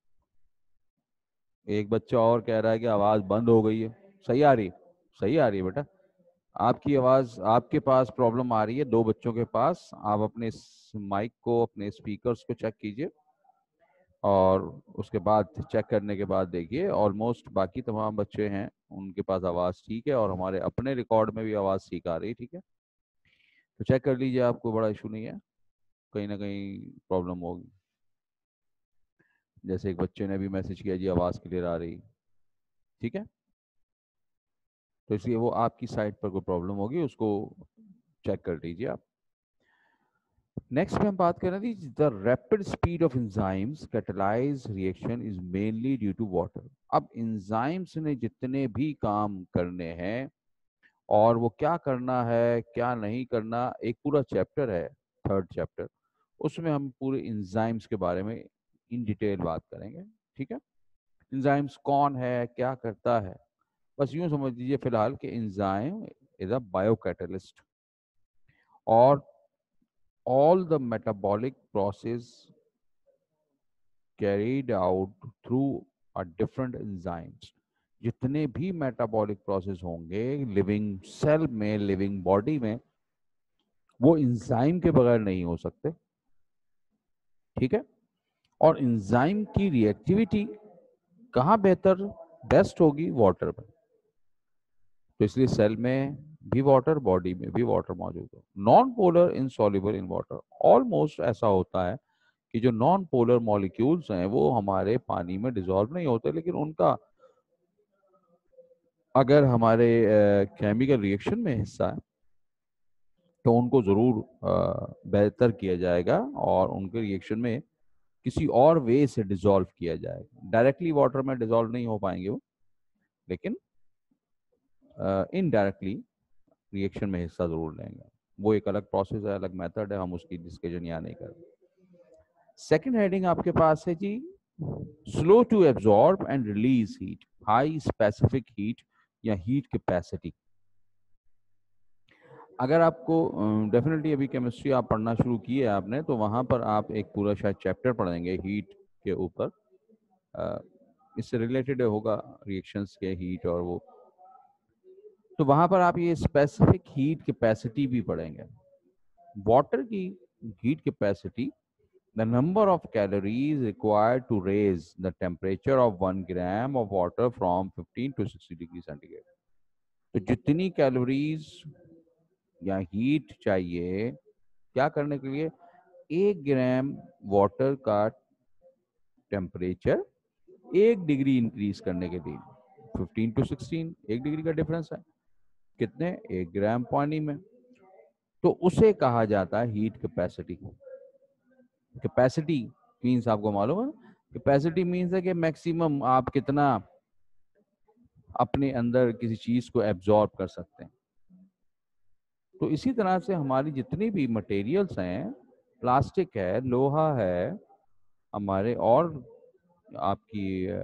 एक बच्चा और कह रहा है कि आवाज बंद हो गई है। सही आ रही है? सही आ रही है बेटा। आपकी आवाज, आपके पास प्रॉब्लम आ रही है 2 बच्चों के पास। आप अपने माइक को, अपने स्पीकर्स को चेक कीजिए, और उसके बाद चेक करने के बाद देखिए ऑलमोस्ट बाकी तमाम बच्चे हैं उनके पास आवाज़ ठीक है, और हमारे अपने रिकॉर्ड में भी आवाज़ ठीक आ रही है। ठीक है, तो चेक कर लीजिए, आपको बड़ा इशू नहीं है, कहीं ना कहीं प्रॉब्लम होगी। जैसे एक बच्चे ने भी मैसेज किया जी आवाज़ क्लियर आ रही। ठीक है, तो इसलिए वो आपकी साइड पर कोई प्रॉब्लम होगी, उसको चेक कर लीजिए आप। नेक्स्ट में हम बात कर रहे थे the rapid speed of enzymes catalyse reaction is mainly due to water. अब एंजाइम्स ने जितने भी काम करने हैं और वो क्या करना है क्या नहीं करना, एक पूरा चैप्टर है, थर्ड चैप्टर, उसमें हम पूरे एंजाइम्स के बारे में इन डिटेल बात करेंगे। ठीक है, एंजाइम्स कौन है, क्या करता है, बस यूं समझ लीजिए फिलहाल कि एंजाइम इज अ बायोकैटलिस्ट, और all the metabolic process carried out through a different enzymes। जितने भी मेटाबॉलिक प्रोसेस होंगे लिविंग सेल में, लिविंग बॉडी में, वो इंजाइम के बगैर नहीं हो सकते, ठीक है। और इंजाइम की रिएक्टिविटी कहाँ बेहतर बेस्ट होगी? वाटर में। तो इसलिए सेल में भी वाटर, बॉडी में भी वाटर मौजूद है। Non polar insoluble in water, almost ऐसा होता है कि जो नॉन पोलर मॉलिक्यूल्स हैं वो हमारे पानी में डिसॉल्व नहीं होते, लेकिन उनका अगर हमारे केमिकल रिएक्शन में हिस्सा है तो उनको ज़रूर बेहतर किया जाएगा और उनके रिएक्शन में किसी और वे से डिसॉल्व किया जाएगा। डायरेक्टली वाटर में डिसॉल्व नहीं हो पाएंगे वो, लेकिन इनडायरेक्टली रिएक्शन में हिस्सा जरूर लेंगे। वो एक अलग प्रोसेस है, अलग मेथड है, हम उसकी डिस्कशन यहाँ नहीं कर। सेकंड हेडिंग आपके पास है जी, slow to absorb and release heat, high specific heat या हीट कैपेसिटी। अगर आपको डेफिनेटली अभी केमिस्ट्री आप पढ़ना शुरू किए आपने, तो वहां पर आप एक पूरा शायद चैप्टर पढ़ेंगे हीट के ऊपर, इससे रिलेटेड होगा रिएक्शंस के हीट और वो, तो वहां पर आप ये स्पेसिफिक हीट कैपेसिटी भी पढ़ेंगे। वाटर की heat capacity, the number of calories required to raise the temperature of 1 gram of water from 15 to 60 degree centigrade. तो जितनी कैलोरीज या हीट चाहिए क्या करने के लिए? 1 ग्राम वाटर का टेम्परेचर 1 डिग्री इंक्रीज करने के लिए। 15 टू 16 1 डिग्री का डिफरेंस है, कितने? 1 ग्राम पानी में। तो उसे कहा जाता है हीट कैपेसिटी। कैपेसिटी मीन्स आपको मालूम है, कैपेसिटी मीन्स है कि मैक्सिमम आप कितना अपने अंदर किसी चीज को एब्जॉर्ब कर सकते हैं। तो इसी तरह से हमारी जितनी भी मटेरियल्स हैं, प्लास्टिक है, लोहा है, हमारे और आपकी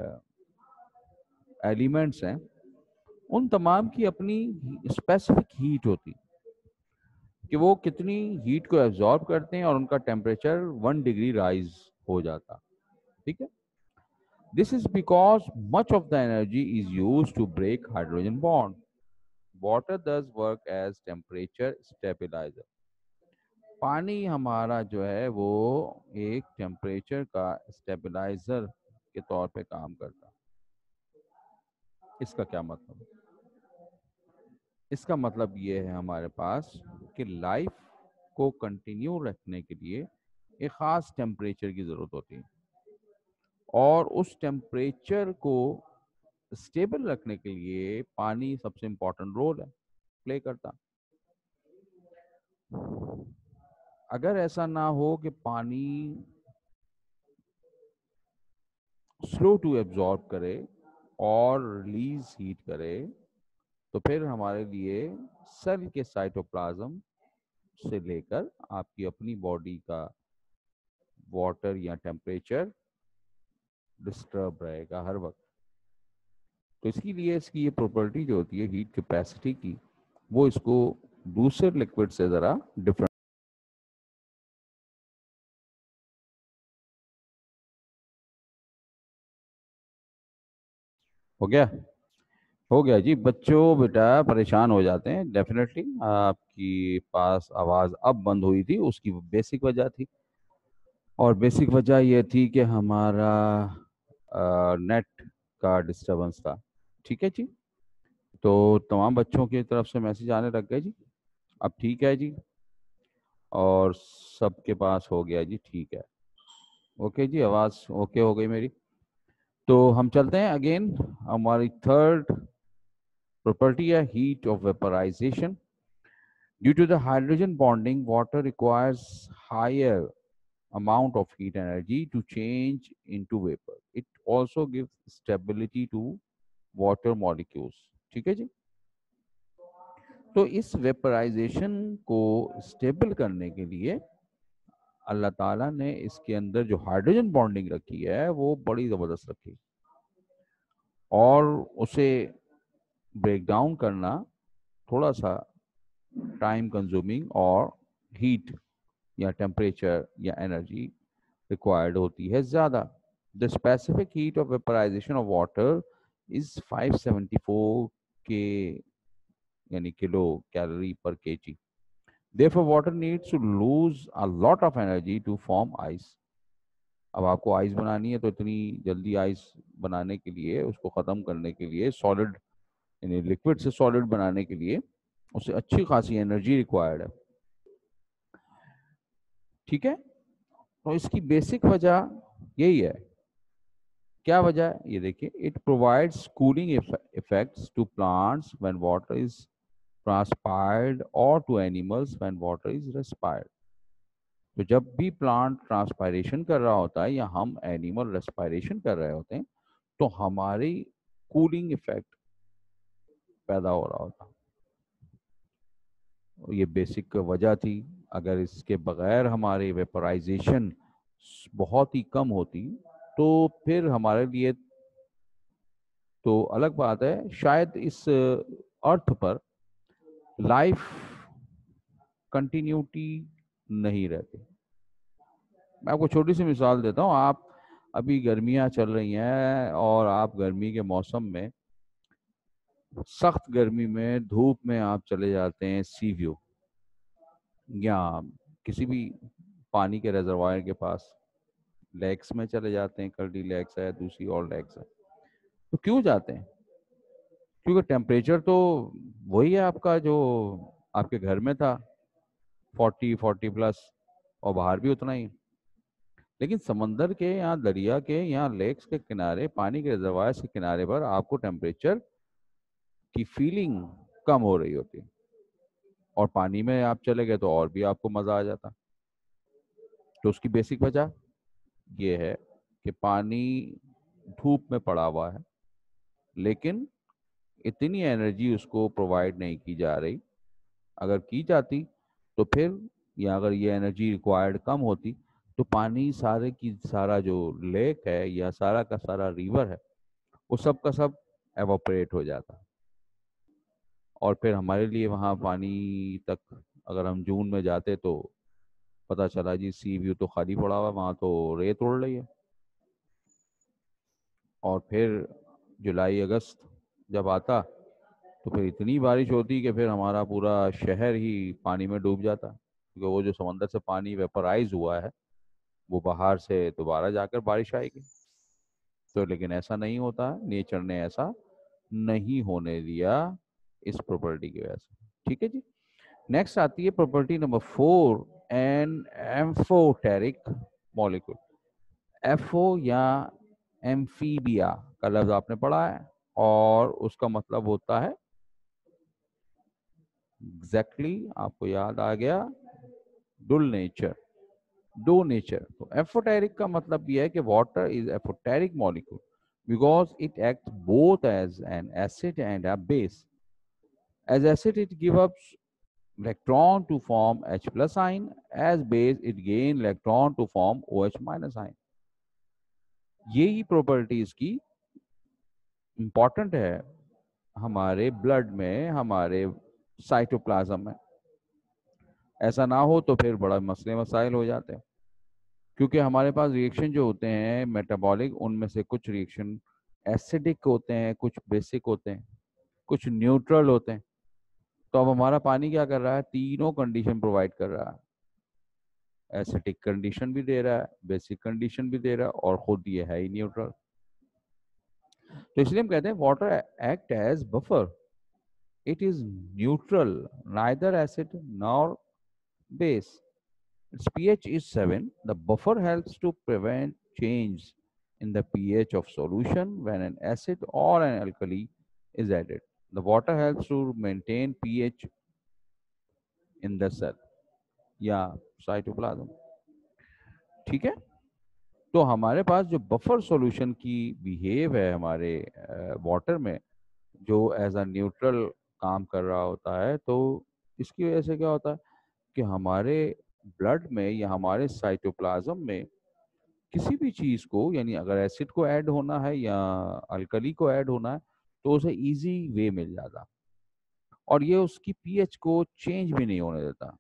एलिमेंट्स हैं, उन तमाम की अपनी स्पेसिफिक हीट होती कि वो कितनी हीट को एब्जॉर्ब करते हैं और उनका टेम्परेचर 1 डिग्री राइज हो जाता, ठीक है। This is because much of the energy is used to break hydrogen bond. Water does work as temperature stabilizer. पानी हमारा जो है वो एक टेम्परेचर का स्टेबलाइजर के तौर पे काम करता है। इसका क्या मतलब? इसका मतलब ये है हमारे पास कि लाइफ को कंटिन्यू रखने के लिए एक ख़ास टेम्परेचर की ज़रूरत होती है, और उस टेम्परेचर को स्टेबल रखने के लिए पानी सबसे इम्पोर्टेंट रोल है प्ले करता। अगर ऐसा ना हो कि पानी स्लो टू एब्जॉर्ब करे और रिलीज हीट करे, तो फिर हमारे लिए सेल के साइटोप्लाज्म से लेकर आपकी अपनी बॉडी का वाटर या टेम्परेचर डिस्टर्ब रहेगा हर वक्त। तो इसके लिए इसकी ये प्रॉपर्टी जो होती है हीट कैपेसिटी की, वो इसको दूसरे लिक्विड से ज़रा डिफरेंट। हो गया? हो गया जी। बच्चों बेटा परेशान हो जाते हैं डेफिनेटली। आपकी पास आवाज़ अब बंद हुई थी, उसकी बेसिक वजह थी, और बेसिक वजह यह थी कि हमारा नेट का डिस्टरबेंस था, ठीक है जी। तो तमाम बच्चों की तरफ से मैसेज आने लग गए जी, अब ठीक है जी, और सबके पास हो गया जी, ठीक है। ओके जी, आवाज़ ओके हो गई मेरी। तो हम चलते हैं अगेन, हमारी थर्ड प्रॉपर्टी है heat of vaporisation. Due to the hydrogen bonding, water requires higher amount of heat energy to change into vapor. It also gives stability to water molecules. ठीक है जी। तो इस वेपराइजेशन को स्टेबल करने के लिए अल्लाह ताला ने इसके अंदर जो हाइड्रोजन बॉन्डिंग रखी है वो बड़ी ज़बरदस्त रखी, और उसे ब्रेक डाउन करना थोड़ा सा टाइम कंज्यूमिंग और हीट या टेम्परेचर या एनर्जी रिक्वायर्ड होती है ज़्यादा। The specific heat of vaporisation of water is 574 K यानी kilo calorie per KG, Therefore, water needs to lose a lot of energy to form ice. अब आपको ice बनानी है तो इतनी जल्दी आइस बनाने के लिए, उसको ख़त्म करने के लिए, सॉलिड यानी लिक्विड से सॉलिड बनाने के लिए उससे अच्छी खासी एनर्जी रिक्वायर्ड है। ठीक है, तो इसकी बेसिक वजह यही है। क्या वजह है ये देखिए, it provides cooling effects to plants when water is transpired और to animals when water is respired. तो जब भी प्लांट ट्रांसपायरेशन कर रहा होता है या हम एनिमल रेस्पायरेशन कर रहे होते हैं तो हमारी कूलिंग इफेक्ट पैदा हो रहा होता है। ये बेसिक वजह थी। अगर इसके बगैर हमारी वेपराइजेशन बहुत ही कम होती तो फिर हमारे लिए तो अलग बात है, शायद इस अर्थ पर लाइफ कंटिन्यूटी नहीं रहती। मैं आपको छोटी सी मिसाल देता हूँ। आप अभी गर्मियाँ चल रही हैं और आप गर्मी के मौसम में, सख्त गर्मी में धूप में आप चले जाते हैं सी व्यू या किसी भी पानी के रिजर्वायर के पास, लेक्स में चले जाते हैं, कर्ली लेक्स है, दूसरी और लेक्स है। तो क्यों जाते हैं? क्योंकि टेम्परेचर तो वही है आपका जो आपके घर में था, 40 प्लस, और बाहर भी उतना ही। लेकिन समंदर के या दरिया के या लेक्स के किनारे, पानी के रिजर्वायर के किनारे पर आपको टेम्परेचर की फीलिंग कम हो रही होती है, और पानी में आप चले गए तो और भी आपको मजा आ जाता। तो उसकी बेसिक वजह ये है कि पानी धूप में पड़ा हुआ है, लेकिन इतनी एनर्जी उसको प्रोवाइड नहीं की जा रही। अगर की जाती तो फिर, या अगर ये एनर्जी रिक्वायर्ड कम होती तो पानी सारे की सारा जो लेक है या सारा का सारा रिवर है वो सब का सब एवोपरेट हो जाता। और फिर हमारे लिए वहाँ पानी तक अगर हम जून में जाते तो पता चला जी सी व्यू तो खाली पड़ा हुआ है, वहाँ तो रेत उड़ रही है। और फिर जुलाई अगस्त जब आता तो फिर इतनी बारिश होती कि फिर हमारा पूरा शहर ही पानी में डूब जाता, क्योंकि वो जो समंदर से पानी वेपराइज हुआ है वो बाहर से दोबारा जाकर बारिश आएगी। तो लेकिन ऐसा नहीं होता, नेचर ने ऐसा नहीं होने दिया इस प्रॉपर्टी की वजह से। ठीक है जी। नेक्स्ट आती है property number 4, an amphoteric molecule. एफओ या एम्फीबिया का लफ्ज आपने पढ़ा है, और उसका मतलब होता है एग्जैक्टली आपको याद आ गया, डुल नेचर, डो नेचर। तो एफोटेरिक का मतलब यह है कि water is amphoteric molecule because it act both as an acid and a base. As acid it give up electron to form H plus ion, as base it gain electron to form OH minus ion। यही property इसकी important है हमारे blood में, हमारे cytoplasm में। ऐसा ना हो तो फिर बड़ा मसले मसाइल हो जाते हैं, क्योंकि हमारे पास रिएक्शन जो होते हैं मेटाबॉलिक, उनमें से कुछ रिएक्शन एसिडिक होते हैं, कुछ बेसिक होते हैं, कुछ न्यूट्रल होते हैं। तो अब हमारा पानी क्या कर रहा है? तीनों कंडीशन प्रोवाइड कर रहा है। एसिडिक कंडीशन भी दे रहा है, बेसिक कंडीशन भी दे रहा है, और खुद ये है ही न्यूट्रल। तो इसलिए हम कहते हैं water act as buffer. It is neutral, neither acid nor base. Its pH is 7. The buffer helps to prevent change in the pH of solution when an acid or an alkali is added. The water helps to maintain pH in the cell या cytoplasm. ठीक है, तो हमारे पास जो buffer solution की behave है हमारे water में, जो एज अ न्यूट्रल काम कर रहा होता है, तो इसकी वजह से क्या होता है कि हमारे ब्लड में या हमारे साइटोप्लाज्म में किसी भी चीज को, यानी अगर एसिड को ऐड होना है या अल्कली को ऐड होना है, तो उसे इजी वे मिल जाता, और ये उसकी पीएच को चेंज भी नहीं होने देता।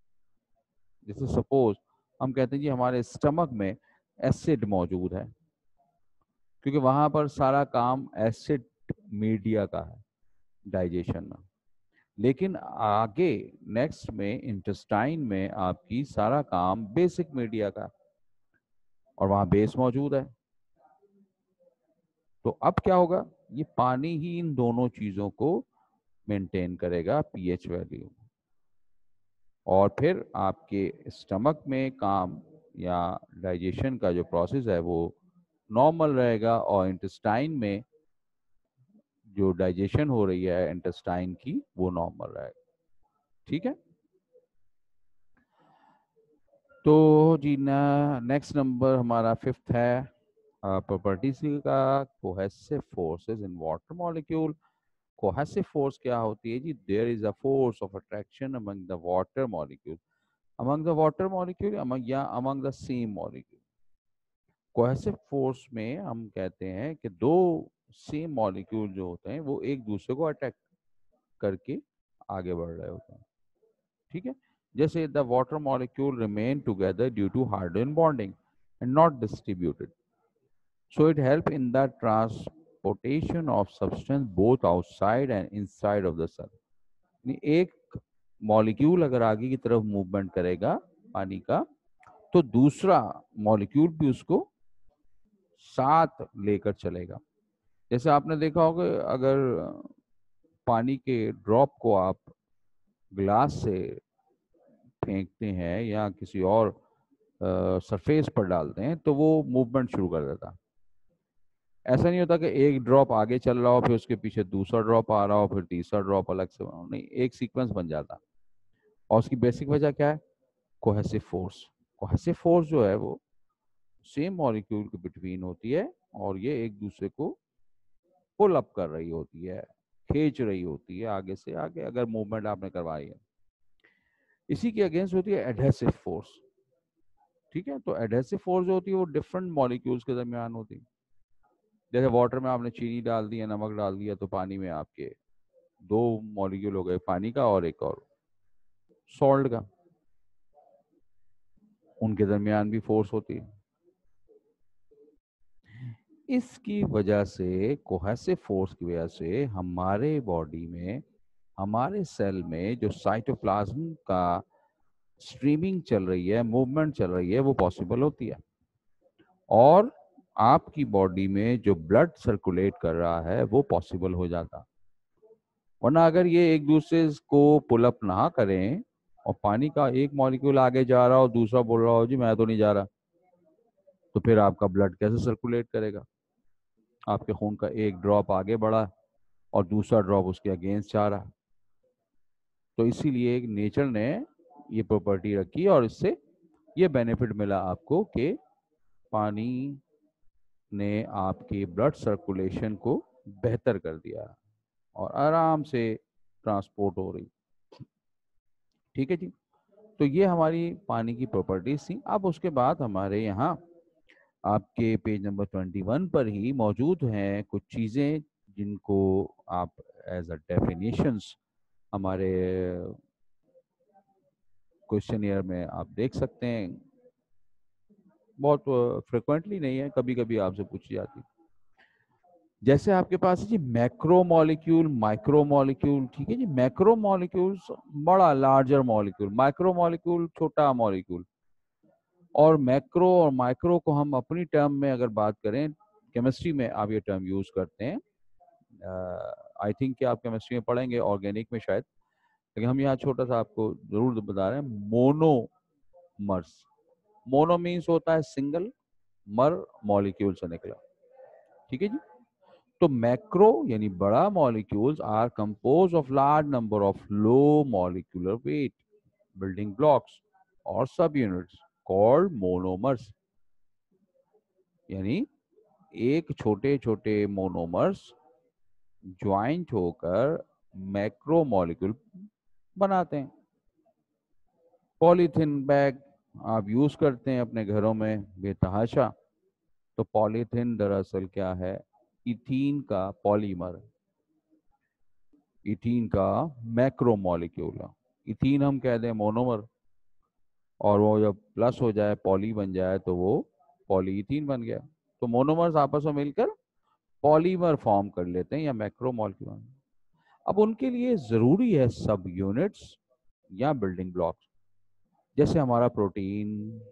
जैसे सपोज हम कहते हैं जी हमारे स्टमक में एसिड मौजूद है, क्योंकि वहां पर सारा काम एसिड मीडिया का है डाइजेशन में। लेकिन आगे नेक्स्ट में इंटेस्टाइन में आपकी सारा काम बेसिक मीडिया का, और वहां बेस मौजूद है। तो अब क्या होगा, ये पानी ही इन दोनों चीजों को मेंटेन करेगा, पीएच वैल्यू, और फिर आपके स्टमक में काम या डाइजेशन का जो प्रोसेस है वो नॉर्मल रहेगा, और इंटेस्टाइन में जो डाइजेशन हो रही है इंटेस्टाइन की वो नॉर्मल रहेगा। ठीक है, तो जी ना नेक्स्ट नंबर हमारा फिफ्थ है प्रॉपर्टीज का cohesive forces in water molecule. Cohesive force क्या होती है जी, there is a force of attraction among the water molecule, among the water molecule among या among the same molecule. Cohesive force में हम कहते हैं कि दो सेम मॉलिक्यूल जो होते हैं वो एक दूसरे को अट्रैक्ट करके आगे बढ़ रहे होते हैं। ठीक है, जैसे the water molecule remain together due to hydrogen bonding and not distributed, so it help in the transportation of substance both outside and inside of the cell. एक मॉलिक्यूल अगर आगे की तरफ मूवमेंट करेगा पानी का, तो दूसरा मॉलिक्यूल भी उसको साथ लेकर चलेगा। जैसे आपने देखा होगा, अगर पानी के ड्रॉप को आप ग्लास से फेंकते हैं या किसी और सरफेस पर डालते हैं तो वो मूवमेंट शुरू कर देता है। ऐसा नहीं होता कि एक ड्रॉप आगे चल रहा हो फिर उसके पीछे दूसरा ड्रॉप आ रहा हो फिर तीसरा ड्रॉप अलग से, नहीं, एक सीक्वेंस बन जाता। और उसकी बेसिक वजह क्या है, कोहेसिव फोर्स। कोहेसिव फोर्स जो है वो सेम मॉलिक्यूल के बिटवीन होती है, और ये एक दूसरे को पुल अप कर रही होती है, खींच रही होती है आगे से आगे, अगर मूवमेंट आपने करवाई है। इसी के अगेंस्ट होती है एडहेसिव फोर्स। ठीक है, तो एडहेसिव फोर्स जो होती है वो डिफरेंट मॉलिक्यूल्स के दरमियान होती है। जैसे वाटर में आपने चीनी डाल दिया, नमक डाल दिया, तो पानी में आपके दो मॉलिक्यूल हो गए, पानी का और एक और सॉल्ट का, उनके दरमियान भी फोर्स होती है। इसकी वजह से, कोहेसिव फोर्स की वजह से हमारे बॉडी में, हमारे सेल में जो साइटोप्लाज्म का स्ट्रीमिंग चल रही है, मूवमेंट चल रही है, वो पॉसिबल होती है। और आपकी बॉडी में जो ब्लड सर्कुलेट कर रहा है वो पॉसिबल हो जाता। वरना अगर ये एक दूसरे को पुल अप ना करें और पानी का एक मॉलिक्यूल आगे जा रहा हो, दूसरा बोल रहा हो जी मैं तो नहीं जा रहा, तो फिर आपका ब्लड कैसे सर्कुलेट करेगा। आपके खून का एक ड्रॉप आगे बढ़ा और दूसरा ड्रॉप उसके अगेंस्ट जा रहा। तो इसीलिए नेचर ने ये प्रॉपर्टी रखी, और इससे ये बेनिफिट मिला आपको कि पानी ने आपके ब्लड सर्कुलेशन को बेहतर कर दिया और आराम से ट्रांसपोर्ट हो रही। ठीक है जी, तो ये हमारी पानी की प्रॉपर्टीज थी। अब उसके बाद हमारे यहाँ आपके पेज नंबर 21 पर ही मौजूद हैं कुछ चीज़ें जिनको आप एज अ डेफिनेशंस हमारे क्वेश्चनियर में आप देख सकते हैं। बहुत फ्रिक्वेंटली नहीं है, कभी कभी आपसे पूछी जाती। जैसे आपके पास है जी मैक्रो मॉलिक्यूल, माइक्रो मॉलिक्यूल। ठीक है जी, मैक्रो मॉलिक्यूल्स बड़ा लार्जर मॉलिक्यूल, माइक्रो मॉलिक्यूल छोटा मॉलिक्यूल। और मैक्रो और माइक्रो को हम अपनी टर्म में अगर बात करें, केमिस्ट्री में आप ये टर्म यूज करते हैं, आई थिंक कि आप केमिस्ट्री में पढ़ेंगे, ऑर्गेनिक में शायद, लेकिन हम यहाँ छोटा सा आपको जरूर बता रहे हैं, मोनोमर्स। मोनो मीन्स होता है सिंगल, मर मॉलिक्यूल से निकला। ठीक है जी, तो मैक्रो यानी बड़ा molecules are compose of large number of low molecular weight building blocks और सब यूनिट्स कॉल्ड मोनोमर्स। यानी एक छोटे छोटे मोनोमर्स ज्वाइंट होकर मैक्रो मॉलिक्यूल बनाते हैं। पॉलीथीन बैग आप यूज करते हैं अपने घरों में बेतहाशा, तो पॉलीथीन दरअसल क्या है, इथीन का पॉलीमर, इथीन का मैक्रो मॉलिक्यूल है। इथीन हम कह दें मोनोमर, और वो जब प्लस हो जाए, पॉली बन जाए, तो वो पॉलीइथीन बन गया। तो मोनोमर्स आपस में मिलकर पॉलीमर फॉर्म कर लेते हैं या मैक्रो मॉलिक्यूल। अब उनके लिए जरूरी है सब यूनिट्स या बिल्डिंग ब्लॉक्स। जैसे हमारा प्रोटीन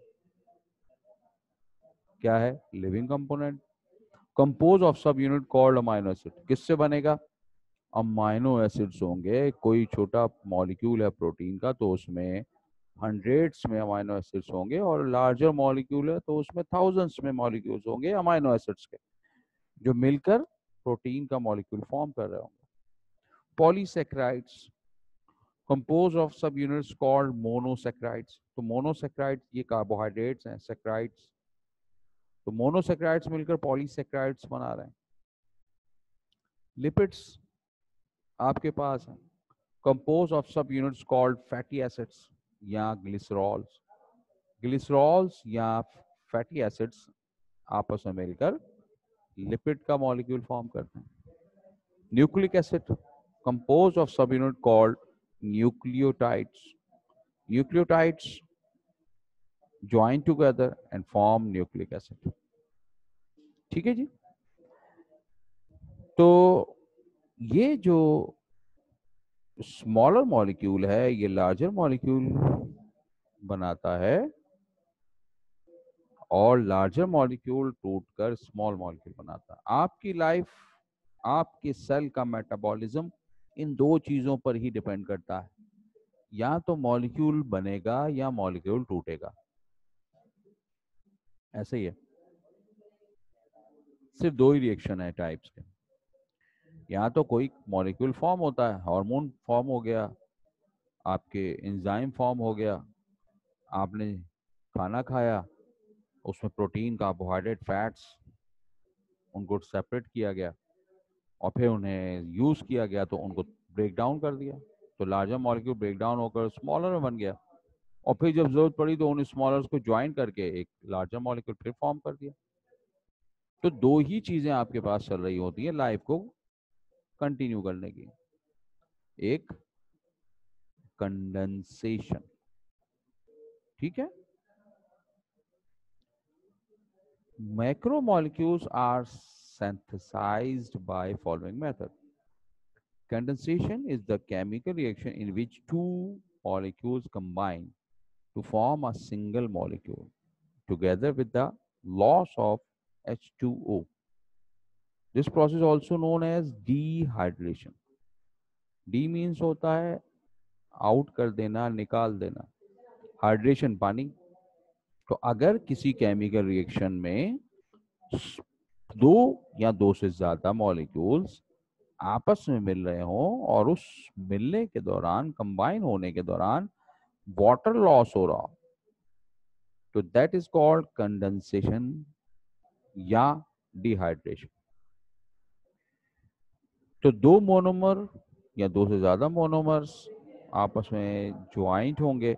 क्या है, living component, compose of sub unit called amino acid. किससे बनेगा, अमाइनो एसिड्स होंगे। कोई छोटा मॉलिक्यूल है प्रोटीन का तो उसमें हंड्रेड्स में अमाइनो एसिड्स होंगे, और लार्जर मॉलिक्यूल है तो उसमें थाउजेंड्स में मॉलिक्यूल्स होंगे अमाइनो एसिड्स के, जो मिलकर प्रोटीन का मॉलिक्यूल फॉर्म कर रहे होंगे। Polysaccharides compose of sub units called monosaccharides. तो मोनोसेक्राइड्स ये कार्बोहाइड्रेट्स हैं, सेक्राइड्स, तो मोनोसेक्राइड्स मिलकर पॉलीसेक्राइड्स बना रहे हैं। लिपिड्स आपके पास है, compose of sub units called fatty acids या ग्लिसरॉल्स। ग्लिसरॉल्स या फैटी एसिड्स आपस में मिलकर लिपिड का मॉलिक्यूल फॉर्म करते हैं। Nucleic acid compose of sub unit called nucleotides. Nucleotides join together and form nucleic acid. ठीक है जी। तो ये जो स्मॉलर मॉलिक्यूल है ये लार्जर मॉलिक्यूल बनाता है, और लार्जर मॉलिक्यूल टूटकर स्मॉल मॉलिक्यूल बनाता है। आपकी लाइफ, आपके सेल का मेटाबॉलिज्म इन दो चीजों पर ही डिपेंड करता है, या तो मॉलिक्यूल बनेगा या मॉलिक्यूल टूटेगा। ऐसे ही है, सिर्फ दो ही रिएक्शन है टाइप्स के। या तो कोई मॉलिक्यूल फॉर्म होता है, हार्मोन फॉर्म हो गया, आपके एंजाइम फॉर्म हो गया, आपने खाना खाया, उसमें प्रोटीन, कार्बोहाइड्रेट, फैट्स, उनको सेपरेट किया गया और फिर उन्हें यूज किया गया तो उनको ब्रेक डाउन कर दिया, तो लार्जर मॉलिक्यूल ब्रेक डाउन होकर स्मॉलर में बन गया, और फिर जब जरूरत पड़ी तो उन स्मॉलर्स को ज्वाइन करके एक लार्जर मॉलिक्यूल फिर फॉर्म कर दिया। तो दो ही चीजें आपके पास चल रही होती है लाइफ को कंटिन्यू करने की, एक कंडेंसेशन, ठीक है। Macromolecules are synthesized by following method. Condensation is the chemical reaction in which two molecules combine to form a single molecule together with the loss of H2O. This process is also known as dehydration. D means होता है out कर देना, निकाल देना, hydration पानी। तो अगर किसी केमिकल रिएक्शन में दो या दो से ज्यादा मॉलिक्यूल्स आपस में मिल रहे हो और उस मिलने के दौरान, कंबाइन होने के दौरान वाटर लॉस हो रहा हो, तो दैट इज कॉल्ड कंडेंसेशन या डिहाइड्रेशन। तो दो मोनोमर या दो से ज्यादा मोनोमर्स आपस में ज्वाइंट होंगे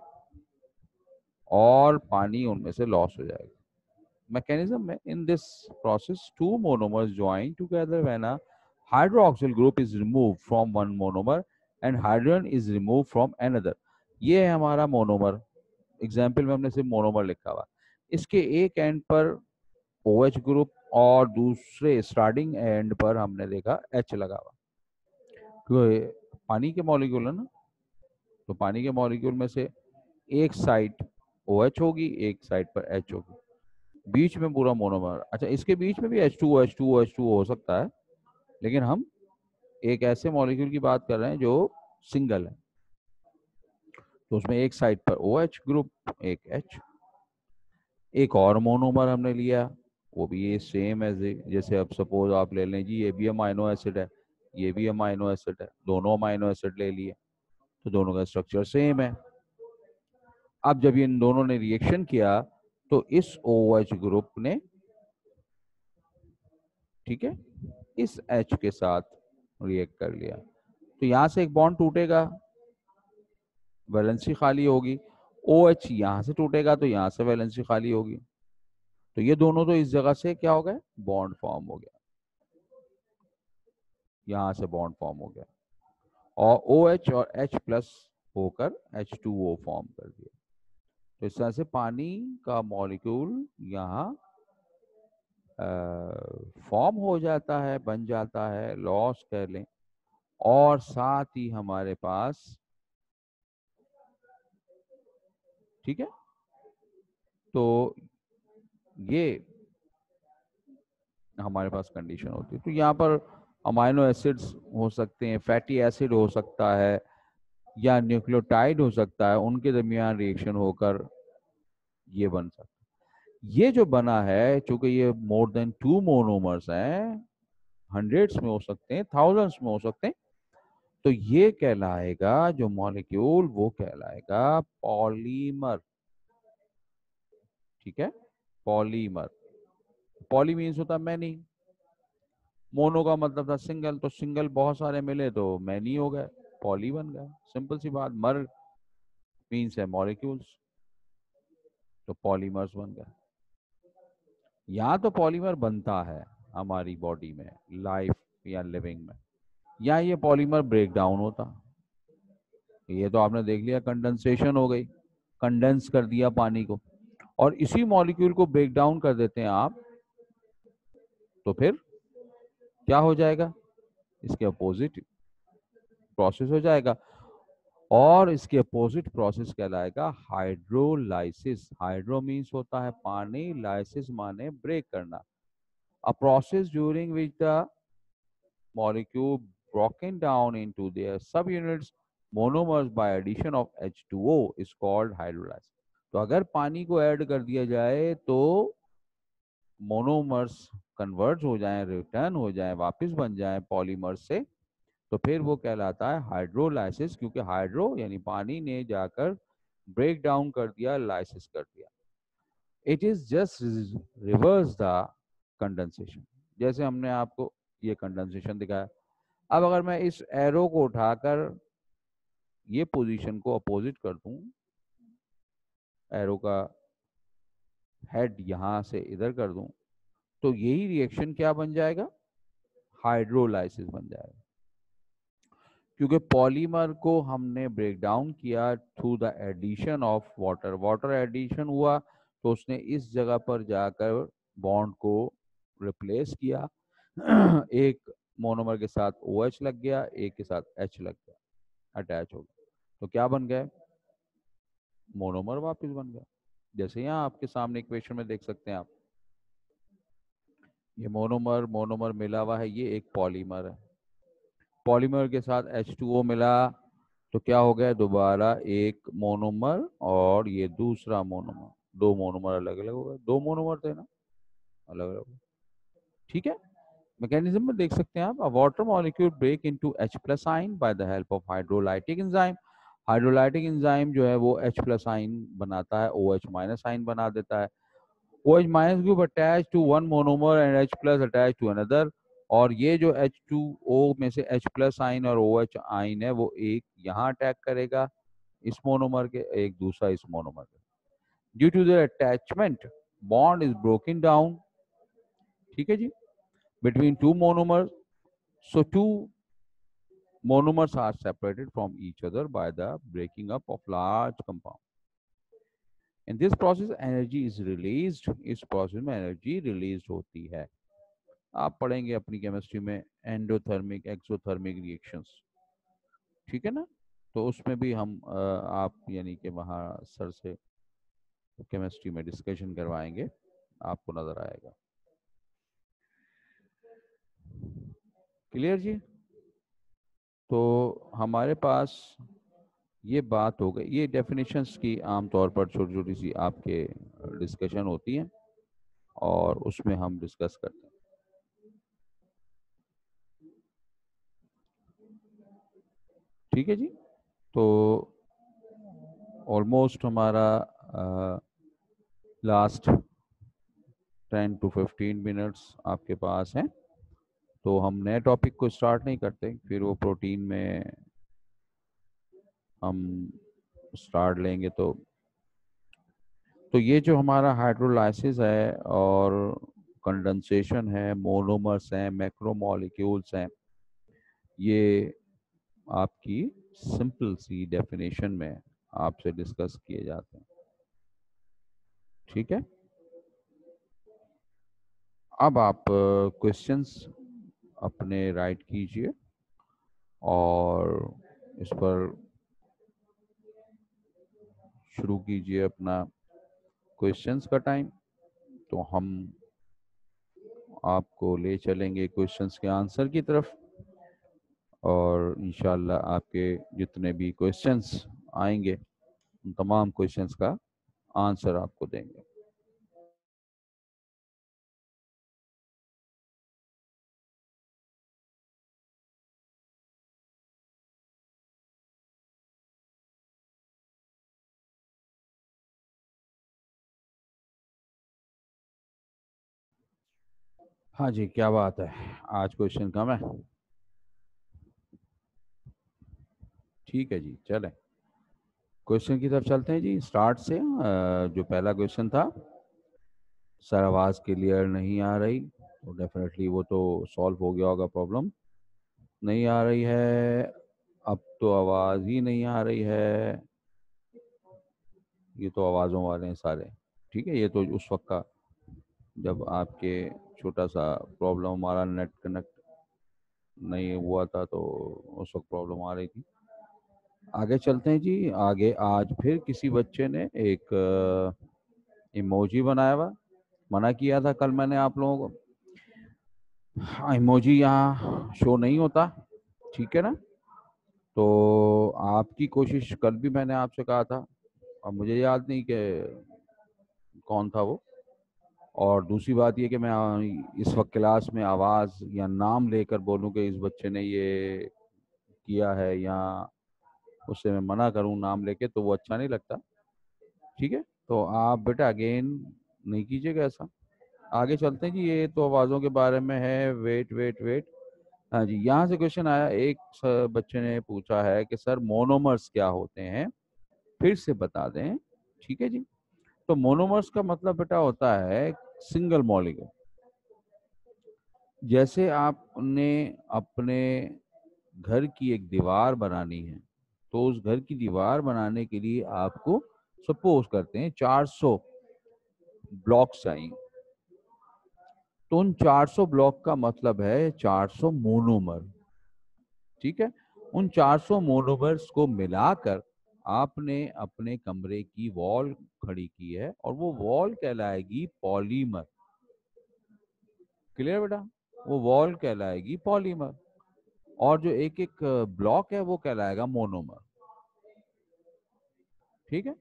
और पानी उनमें से लॉस हो जाएगा। मैकेनिज्म में, in this process two monomers join together when a hydroxyl group is removed from one monomer and hydrogen is removed from another. ये है हमारा मोनोमर। एग्जाम्पल में हमने सिर्फ मोनोमर लिखा हुआ, इसके एक एंड पर OH ग्रुप और दूसरे स्टार्टिंग एंड पर हमने देखा H लगा हुआ। तो पानी के मॉलिक्यूल है ना, तो पानी के मॉलिक्यूल में से एक साइड OH होगी, एक साइड पर H होगी, बीच में पूरा मोनोमर। अच्छा, इसके बीच में भी H2O हो सकता है, लेकिन हम एक ऐसे मॉलिक्यूल की बात कर रहे हैं जो सिंगल है, तो उसमें एक साइड पर OH ग्रुप, एक H। एक और मोनोमर हमने लिया, वो भी ये सेम है, जैसे अब सपोज आप ले लें जी, ये भी अमाइनो एसिड है, ये भी अमाइनो एसिड है, दोनों अमाइनो एसिड ले लिए, तो दोनों का स्ट्रक्चर सेम है। अब जब इन दोनों ने रिएक्शन किया तो इस OH ग्रुप ने, ठीक है, इस H के साथ रिएक्ट कर लिया, तो यहां से एक बॉन्ड टूटेगा, वैलेंसी खाली होगी। OH यहां से टूटेगा तो यहां से वैलेंसी खाली होगी, तो ये दोनों तो इस जगह से क्या हो गए, बॉन्ड फॉर्म हो गया, यहां से बॉन्ड फॉर्म हो गया, और OH और H प्लस होकर H2O फॉर्म कर दिया। तो इस तरह से पानी का मॉलिक्यूल यहाँ फॉर्म हो जाता है, बन जाता है, लॉस कह लें, और साथ ही हमारे पास, ठीक है, तो ये हमारे पास कंडीशन होती है। तो यहाँ पर अमाइनो एसिड्स हो सकते हैं, फैटी एसिड हो सकता है, या न्यूक्लियोटाइड हो सकता है, उनके दरमियान रिएक्शन होकर ये बन सकता है। ये जो बना है, चूंकि ये मोर देन 2 मोनोमर्स हैं, हंड्रेड्स में हो सकते हैं, थाउजेंड्स में हो सकते हैं, तो ये कहलाएगा जो मॉलिक्यूल, वो कहलाएगा पॉलीमर। ठीक है, पॉलीमर। पॉली मीन्स होता मैनी, मोनो का मतलब था सिंगल, तो सिंगल बहुत सारे मिले तो मैनी हो गए, पॉली बन गए। सिंपल सी बात, मर मीन्स है मॉलिक्यूल्स, तो पॉलीमर्स बन गए। या तो पॉलीमर बनता है हमारी बॉडी में, लाइफ या लिविंग में, या ये पॉलीमर ब्रेक डाउन होता। ये तो आपने देख लिया, कंडेंसेशन हो गई, कंडेंस कर दिया पानी को, और इसी मॉलिक्यूल को ब्रेक डाउन कर देते हैं आप, तो फिर क्या हो जाएगा, इसके अपोजिट प्रोसेस हो जाएगा, और इसके अपोजिट प्रोसेस कहलाएगा हाइड्रोलाइसिस। हाइड्रो मीन्स होता है पानी, लाइसिस माने ब्रेक करना। A process during which the molecule broken down into their subunits monomers by addition of H2O is called hydrolysis. तो अगर पानी को ऐड कर दिया जाए तो मोनोमर्स कन्वर्ट हो जाएं, रिटर्न हो जाएं, वापस बन जाएं पॉलीमर्स से, तो फिर वो कहलाता है हाइड्रोलाइसिस, क्योंकि हाइड्रो यानी पानी ने जाकर ब्रेक डाउन कर दिया, लाइसिस कर दिया। It is just reverse the condensation. जैसे हमने आपको ये कंडेंसेशन दिखाया, अब अगर मैं इस एरो को उठाकर ये पोजीशन को अपोजिट कर दूं, एरो का हेड यहां से इधर कर दूं, तो यही रिएक्शन क्या बन जाएगा, हाइड्रोलाइसिस बन जाएगा, क्योंकि पॉलीमर को हमने ब्रेक डाउन किया through the addition of water. Water addition हुआ तो उसने इस जगह पर जाकर बॉन्ड को रिप्लेस किया एक मोनोमर के साथ OH लग गया, एक के साथ H लग गया, अटैच हो गया, तो क्या बन गया, मोनोमर वापस बन गया। जैसे यहाँ आपके सामने इक्वेशन में देख सकते हैं आप, ये मोनोमर मोनोमर मिला हुआ है, ये एक पॉलीमर है, पॉलीमर के साथ H2O मिला, तो क्या हो गया, दोबारा एक मोनोमर और ये दूसरा मोनोमर, दो मोनोमर अलग अलग हो गए, दो मोनोमर थे ना, अलग अलग। ठीक है, मैकेनिज्म में देख सकते हैं आप, a water molecule break into H plus ion by the help of hydrolytic enzyme. Hydrolytic enzyme जो है वो H प्लस आइन बनाता है, OH माइनस आइन बना देता है। OH minus group attached to one monomer and H plus attached to another, और ये जो H2O में से H plus आइन और OH आइन है, वो एक यहाँ अटैक करेगा इस मोनोमर के, एक दूसरा इस मोनोमर के। Due to the attachment bond is broken down, ठीक है जी, between two monomers, so two monomers are separated from each other by the breaking up of large compound. In this process energy is released, इस process में energy release होती है। आप पढ़ेंगे अपनी केमिस्ट्री में एंडोथर्मिक एक्सोथर्मिक रिएक्शंस, ठीक है ना, तो उसमें भी हम आप यानी कि वहाँ सर से केमिस्ट्री में डिस्कशन करवाएंगे, आपको नजर आएगा। क्लियर जी, तो हमारे पास ये बात हो गई, ये डेफिनेशंस की आमतौर पर छोटी छोटी सी आपके डिस्कशन होती हैं और उसमें हम डिस्कस करते हैं। ठीक है जी, तो ऑलमोस्ट हमारा लास्ट 10 to 15 मिनट्स आपके पास हैं, तो हम नए टॉपिक को स्टार्ट नहीं करते, फिर वो प्रोटीन में हम स्टार्ट लेंगे। तो ये जो हमारा हाइड्रोलाइसिस है और कंडेंसेशन है, मोनोमर्स हैं, मैक्रोमोलिक्यूल्स हैं, ये आपकी सिंपल सी डेफिनेशन में आपसे डिस्कस किए जाते हैं। ठीक है, अब आप क्वेश्चंस अपने राइट कीजिए और इस पर शुरू कीजिए अपना क्वेश्चंस का टाइम। तो हम आपको ले चलेंगे क्वेश्चंस के आंसर की तरफ, और इंशाल्लाह आपके जितने भी क्वेश्चंस आएंगे उन तमाम क्वेश्चंस का आंसर आपको देंगे। हाँ जी, क्या बात है, आज क्वेश्चन कम है। ठीक है जी, चलें क्वेश्चन की तरफ चलते हैं जी। स्टार्ट से जो पहला क्वेश्चन था, सर आवाज़ क्लियर नहीं आ रही, तो डेफिनेटली वो तो सॉल्व हो गया होगा प्रॉब्लम। नहीं आ रही है, अब तो आवाज़ ही नहीं आ रही है। ये तो आवाज़ों वाले हैं सारे। ठीक है, ये तो उस वक्त का जब आपके छोटा सा प्रॉब्लम, हमारा नेट कनेक्ट नहीं हुआ था, तो उस वक्त प्रॉब्लम आ रही थी। आगे चलते हैं जी। आगे आज फिर किसी बच्चे ने एक इमोजी बनाया हुआ। मना किया था कल मैंने आप लोगों को, इमोजी यहाँ शो नहीं होता, ठीक है ना। तो आपकी कोशिश, कल भी मैंने आपसे कहा था, अब मुझे याद नहीं कि कौन था वो। और दूसरी बात ये कि मैं इस वक्त क्लास में आवाज़ या नाम लेकर बोलूं कि इस बच्चे ने ये किया है, या उससे मैं मना करूं नाम लेके, तो वो अच्छा नहीं लगता। ठीक है, तो आप बेटा अगेन नहीं कीजिएगा ऐसा। आगे चलते हैं जी। ये तो आवाज़ों के बारे में है। वेट वेट वेट, हाँ जी, यहाँ से क्वेश्चन आया। एक बच्चे ने पूछा है कि सर मोनोमर्स क्या होते हैं, फिर से बता दें। ठीक है जी। तो मोनोमर्स का मतलब बेटा होता है सिंगल मॉलिक्यूल। जैसे आपने अपने घर की एक दीवार बनानी है, तो उस घर की दीवार बनाने के लिए आपको सपोज करते हैं 400 ब्लॉक चाहिए। तो उन 400 ब्लॉक का मतलब है 400 मोनोमर। ठीक है, उन 400 मोनोमर्स को मिलाकर आपने अपने कमरे की वॉल खड़ी की है, और वो वॉल कहलाएगी पॉलीमर। क्लियर बेटा, वो वॉल कहलाएगी पॉलीमर, और जो एक एक ब्लॉक है वो कहलाएगा मोनोमर। ठीक है,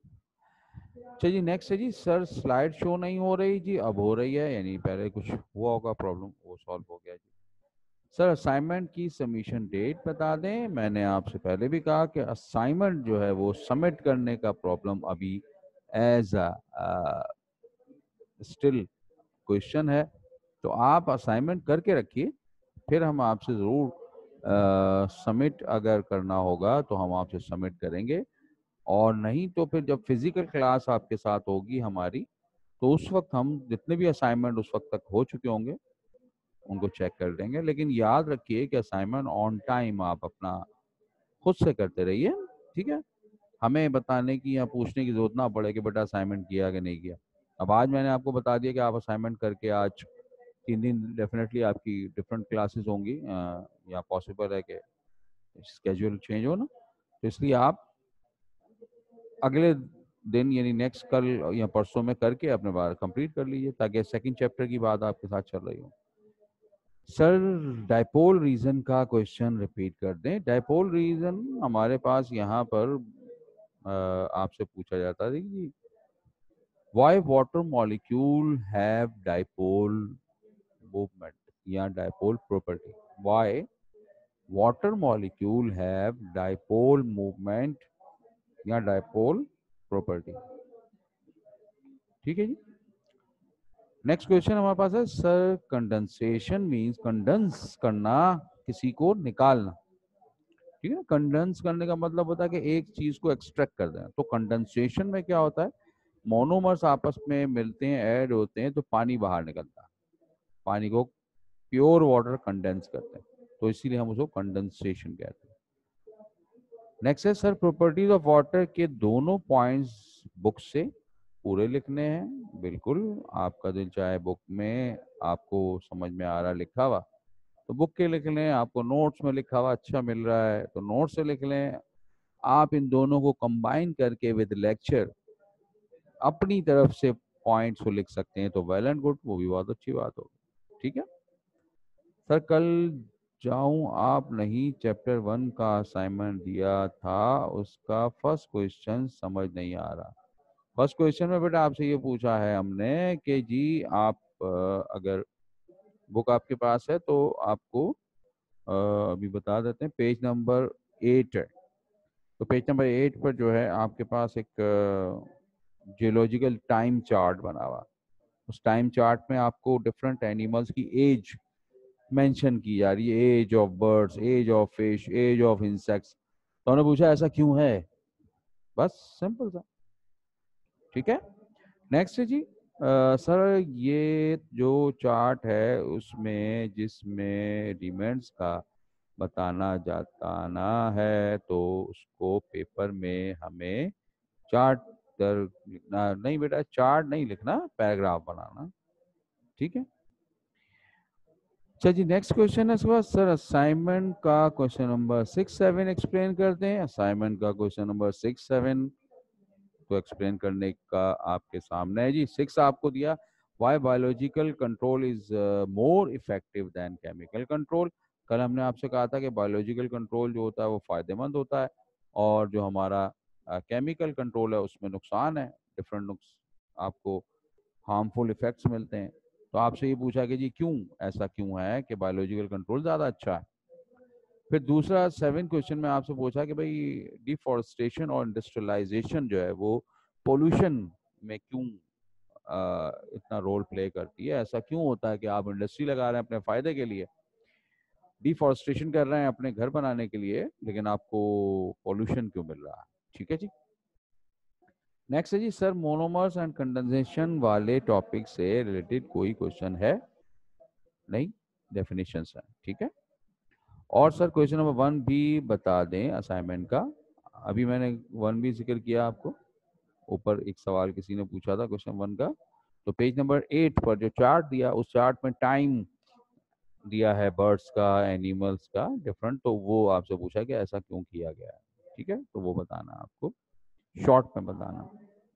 चलिए नेक्स्ट है जी। सर स्लाइड शो नहीं हो रही जी, अब हो रही है, यानी पहले कुछ हुआ होगा प्रॉब्लम, वो सॉल्व हो गया जी। सर असाइनमेंट की सबमिशन डेट बता दें। मैंने आपसे पहले भी कहा कि असाइनमेंट जो है वो सबमिट करने का प्रॉब्लम अभी एज अ स्टिल क्वेश्चन है। तो आप असाइनमेंट करके रखिए, फिर हम आपसे ज़रूर सबमिट अगर करना होगा तो हम आपसे सबमिट करेंगे, और नहीं तो फिर जब फिजिकल क्लास आपके साथ होगी हमारी, तो उस वक्त हम जितने भी असाइनमेंट उस वक्त तक हो चुके होंगे उनको चेक कर लेंगे। लेकिन याद रखिए कि असाइनमेंट ऑन टाइम आप अपना खुद से करते रहिए। ठीक है, हमें बताने की या पूछने की जरूरत ना पड़े कि बेटा असाइनमेंट किया कि नहीं किया। अब आज मैंने आपको बता दिया कि आप असाइनमेंट करके, आज 3 दिन डेफिनेटली आपकी डिफरेंट क्लासेस होंगी, या पॉसिबल है कि स्केड्यूल चेंज हो ना, तो इसलिए आप अगले दिन यानी नेक्स्ट कल या परसों में करके अपने बार कंप्लीट कर लीजिए, ताकि सेकंड चैप्टर की बात आपके साथ चल रही हो। सर डायपोल रीजन का क्वेश्चन रिपीट कर दें। डायपोल रीजन हमारे पास यहाँ पर आपसे पूछा जाता है कि why water molecule have dipole movement या dipole property. Why water molecule have dipole movement या डायपोल प्रॉपर्टी। ठीक है जी। नेक्स्ट क्वेश्चन हमारे पास है। सर कंडेंसेशन मींस कंडेंस करना, किसी को निकालना। ठीक है ना, कंडेंस करने का मतलब होता है कि एक चीज को एक्सट्रैक्ट कर देना। तो कंडेंसेशन में क्या होता है, मोनोमर्स आपस में मिलते हैं, ऐड होते हैं, तो पानी बाहर निकलता है। पानी को प्योर वाटर कंडेंस करते हैं, तो इसीलिए हम उसको कंडेंसेशन कहते हैं। नेक्स्ट है सर प्रॉपर्टीज ऑफ वाटर के दोनों पॉइंट्स बुक से पूरे लिखने हैं। बिल्कुल, आपका दिल चाहे बुक में आपको समझ में आ रहा लिखा हुआ तो बुक के लिख लें, आपको नोट्स में लिखा हुआ अच्छा मिल रहा है तो नोट से लिख लें। आप इन दोनों को कंबाइन करके विद लेक्चर अपनी तरफ से पॉइंट्स को लिख सकते हैं तो वेल एंड गुड, वो भी बहुत अच्छी बात होगी। ठीक है सर, कल जाऊं आप नहीं चैप्टर 1 का असाइनमेंट दिया था, उसका फर्स्ट क्वेश्चन समझ नहीं आ रहा। फर्स्ट क्वेश्चन में बेटा आपसे ये पूछा है हमने कि जी आप अगर बुक आपके पास है तो आपको अभी बता देते हैं, पेज नंबर 8 है। तो पेज नंबर 8 पर जो है आपके पास एक जियोलॉजिकल टाइम चार्ट बना हुआ। उस टाइम चार्ट में आपको डिफरेंट एनिमल्स की एज मेंशन की जा रही है, age of birds, age of fish, age of insects. तो उन्होंने पूछा ऐसा क्यों है, बस सिंपल सा। ठीक है नेक्स्ट है जी सर, ये जो चार्ट है उसमें जिसमें रिमेंड्स का बताना जाता ना है तो उसको पेपर में हमें चार्ट दर लिखना, नहीं बेटा चार्ट नहीं लिखना, पैराग्राफ बनाना। ठीक है अच्छा जी, नेक्स्ट क्वेश्चन है इसके सर, असाइनमेंट का क्वेश्चन नंबर 6-7 एक्सप्लेन करते हैं। असाइनमेंट का क्वेश्चन नंबर 6-7 तो एक्सप्लेन करने का आपके सामने है जी। 6 आपको दिया, why biological control is more effective than chemical control. कल हमने आपसे कहा था कि बायोलॉजिकल कंट्रोल जो होता है वो फायदेमंद होता है और जो हमारा केमिकल कंट्रोल है उसमें नुकसान है, डिफरेंट नुक्स आपको हार्मफुल इफेक्ट्स मिलते हैं। तो आपसे ये पूछा कि जी क्यों, ऐसा क्यों है कि बायोलॉजिकल कंट्रोल ज़्यादा अच्छा है। फिर दूसरा 7 क्वेश्चन में आपसे पूछा कि भाई डिफॉरेस्टेशन और इंडस्ट्रियलाइजेशन जो है वो पोल्यूशन में क्यों इतना रोल प्ले करती है, ऐसा क्यों होता है कि आप इंडस्ट्री लगा रहे हैं अपने फायदे के लिए, डिफॉरेस्टेशन कर रहे हैं अपने घर बनाने के लिए, लेकिन आपको पोल्यूशन क्यों मिल रहा है। ठीक है जी नेक्स्ट है जी सर, मोनोमर्स एंड कंडेंसेशन वाले टॉपिक से रिलेटेड कोई क्वेश्चन है, नहीं डेफिनेशंस है। ठीक है और सर क्वेश्चन नंबर 1 भी बता दें असाइनमेंट का, अभी मैंने 1 भी जिक्र किया आपको, ऊपर एक सवाल किसी ने पूछा था क्वेश्चन 1 का। तो पेज नंबर 8 पर जो चार्ट दिया उस चार्ट में टाइम दिया है बर्ड्स का, एनिमल्स का डिफरेंट, तो वो आपसे पूछा कि ऐसा क्यों किया गया है। ठीक है तो वो बताना आपको, शॉर्ट में बताना।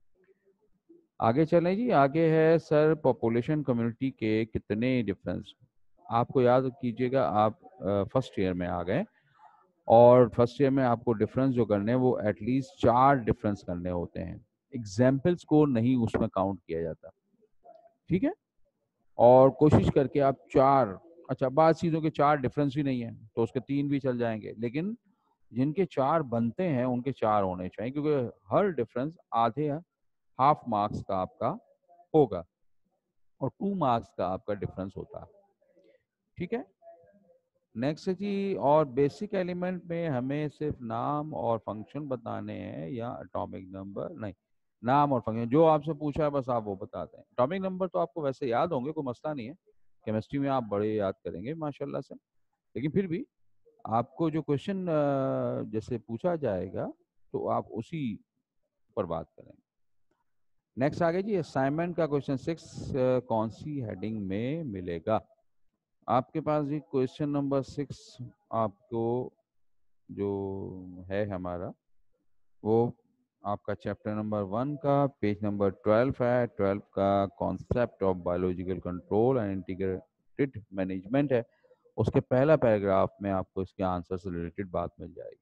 आगे चलें जी, आगे है सर पॉपुलेशन कम्युनिटी के कितने डिफरेंस। आपको याद कीजिएगा आप फर्स्ट ईयर में आ गए और फर्स्ट ईयर में आपको डिफरेंस जो करने हैं वो एटलीस्ट 4 डिफरेंस करने होते हैं, एग्जाम्पल्स को नहीं उसमें काउंट किया जाता। ठीक है और कोशिश करके आप 4, अच्छा बाद चीज़ों के 4 डिफरेंस भी नहीं है तो उसके 3 भी चल जाएंगे, लेकिन जिनके 4 बनते हैं उनके 4 होने चाहिए, क्योंकि हर डिफरेंस आधे हाफ मार्क्स का आपका होगा और 2 मार्क्स का आपका डिफरेंस होता है। ठीक है नेक्स्ट है जी, और बेसिक एलिमेंट में हमें सिर्फ नाम और फंक्शन बताने हैं या एटॉमिक नंबर, नहीं नाम और फंक्शन जो आपसे पूछा है बस आप वो बताते हैं। एटॉमिक नंबर तो आपको वैसे याद होंगे, कोई मसला नहीं है, केमिस्ट्री में आप बड़े याद करेंगे माशाल्लाह से, लेकिन फिर भी आपको जो क्वेश्चन जैसे पूछा जाएगा तो आप उसी पर बात करेंगे। नेक्स्ट आगे जी, असाइनमेंट का क्वेश्चन 6 कौन सी हेडिंग में मिलेगा। आपके पास जी क्वेश्चन नंबर 6 आपको जो है हमारा वो आपका चैप्टर नंबर 1 का पेज नंबर 12 है। 12 का concept of biological control and integrated management है, उसके पहला पैराग्राफ में आपको इसके आंसर से रिलेटेड बात मिल जाएगी।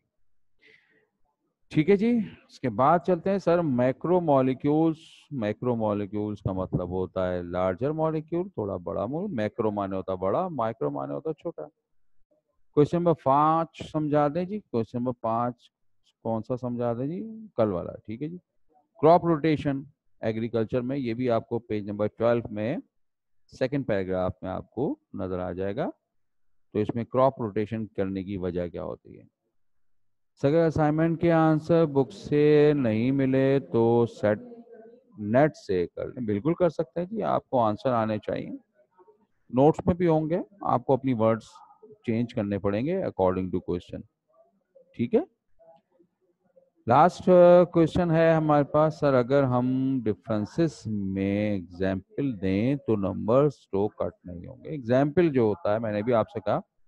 ठीक है जी इसके बाद चलते हैं sir macro molecules. Macro molecules का मतलब होता है लार्जर मॉलिक्यूल, थोड़ा बड़ा मॉलिक्यूल, मैक्रो माने होता है बड़ा, माइक्रो माने होता है छोटा। क्वेश्चन नंबर 5 समझा दें जी, क्वेश्चन नंबर 5 कौन सा समझा दें जी, कल वाला। ठीक है जी, क्रॉप रोटेशन एग्रीकल्चर में, ये भी आपको पेज नंबर 12 में सेकंड पैराग्राफ में आपको नजर आ जाएगा। तो इसमें क्रॉप रोटेशन करने की वजह क्या होती है। अगर असाइनमेंट के आंसर बुक से नहीं मिले तो सेट नेट से कर लें, बिल्कुल कर सकते हैं जी, आपको आंसर आने चाहिए, नोट्स में भी होंगे, आपको अपनी वर्ड्स चेंज करने पड़ेंगे अकॉर्डिंग टू क्वेश्चन। ठीक है लास्ट क्वेश्चन है हमारे पास सर, अगर हम डिफरेंसेस में एग्जाम्पल दें तो नंबर्स तो कट नहीं होंगे। एग्जाम्पल जो होता है मैंने भी आपसे कहा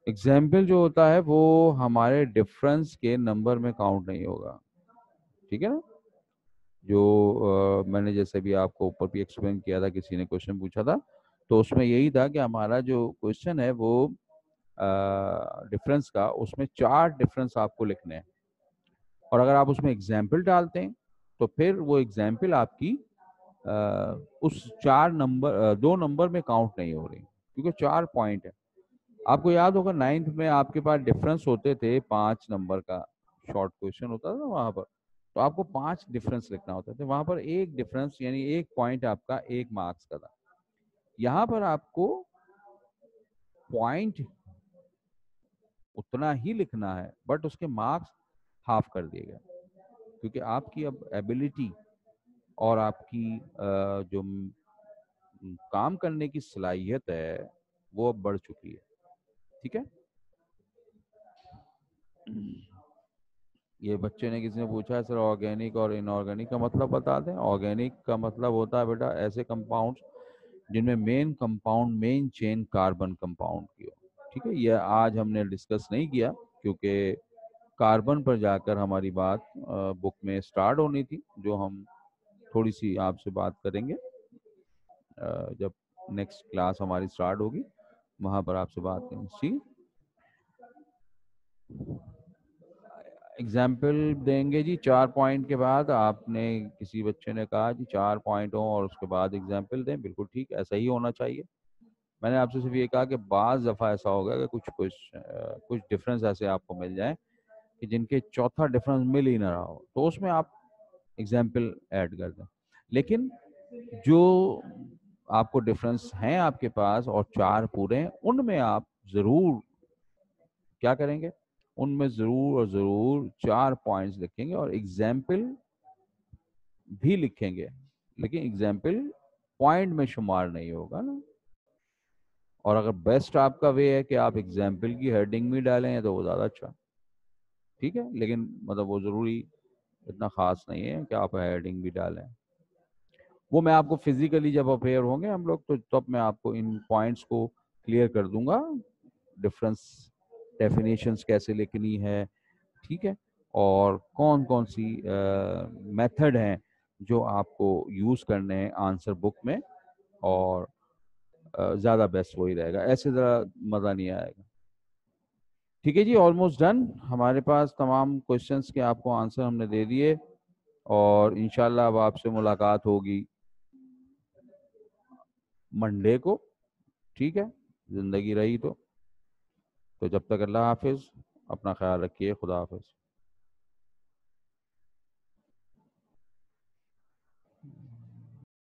एग्जाम्पल जो होता है वो हमारे डिफरेंस के नंबर में काउंट नहीं होगा, ठीक है ना। जो मैंने जैसे भी आपको ऊपर भी एक्सप्लेन किया था, किसी ने क्वेश्चन पूछा था, तो उसमें यही था कि हमारा जो क्वेश्चन है वो डिफरेंस का, उसमें 4 डिफरेंस आपको लिखने हैं, और अगर आप उसमें एग्जाम्पल डालते हैं तो फिर वो एग्जाम्पल आपकी उस 4 नंबर 2 नंबर में काउंट नहीं हो रही, क्योंकि 4 पॉइंट है। आपको याद होगा 9th में आपके पास डिफरेंस होते थे 5 नंबर का, शॉर्ट क्वेश्चन होता था वहां पर, तो आपको 5 डिफरेंस लिखना होता था, वहां पर एक डिफरेंस यानी एक पॉइंट आपका 1 मार्क्स का था। यहाँ पर आपको पॉइंट उतना ही लिखना है, बट उसके मार्क्स हाफ कर दिए गए, क्योंकि आपकी अब एबिलिटी और आपकी जो काम करने की सलाहियत है वो अब बढ़ चुकी है, ठीक है। ये बच्चे ने किसी ने पूछा है सर ऑर्गेनिक और इनऑर्गेनिक का मतलब बता दें। ऑर्गेनिक का मतलब होता है बेटा ऐसे कंपाउंड्स जिनमें main compound main chain carbon compound की हो, ठीक है। यह आज हमने डिस्कस नहीं किया, क्योंकि कार्बन पर जाकर हमारी बात बुक में स्टार्ट होनी थी, जो हम थोड़ी सी आपसे बात करेंगे जब नेक्स्ट क्लास हमारी स्टार्ट होगी, वहां पर आपसे बात करेंगे, ठीक। एग्जाम्पल देंगे जी 4 पॉइंट के बाद। आपने किसी बच्चे ने कहा जी 4 पॉइंट हो और उसके बाद एग्जाम्पल दें, बिल्कुल ठीक, ऐसा ही होना चाहिए। मैंने आपसे सिर्फ ये कहा कि बाज़ दफ़ा ऐसा होगा कि कुछ डिफरेंस ऐसे आपको मिल जाए कि जिनके चौथा डिफरेंस मिल ही ना रहा हो, तो उसमें आप एग्जाम्पल ऐड कर दें। लेकिन जो आपको डिफरेंस हैं आपके पास और 4 पूरे हैं, उनमें आप ज़रूर क्या करेंगे, उनमें ज़रूर और ज़रूर 4 पॉइंट्स लिखेंगे और एग्जाम्पल भी लिखेंगे, लेकिन एग्जाम्पल पॉइंट में शुमार नहीं होगा ना। और अगर बेस्ट आपका वे है कि आप एग्जाम्पल की हेडिंग भी डालें तो वो ज़्यादा अच्छा, ठीक है। लेकिन मतलब वो ज़रूरी इतना ख़ास नहीं है कि आप हेडिंग भी डालें। वो मैं आपको फिजिकली जब अपेयर होंगे हम लोग, तो तब मैं आपको इन पॉइंट्स को क्लियर कर दूंगा, डिफरेंस डेफिनेशंस कैसे लिखनी है, ठीक है, और कौन कौन सी मेथड हैं जो आपको यूज़ करने हैं आंसर बुक में, और ज़्यादा बेस्ट वही रहेगा, ऐसे ज़रा मज़ा नहीं आएगा। ठीक है जी, ऑलमोस्ट डन। हमारे पास तमाम क्वेश्चंस के आपको आंसर हमने दे दिए, और इंशाल्लाह अब आपसे मुलाकात होगी मंडे को, ठीक है, ज़िंदगी रही तो जब तक अल्लाह हाफिज़, अपना ख्याल रखिए, खुदा हाफिज़।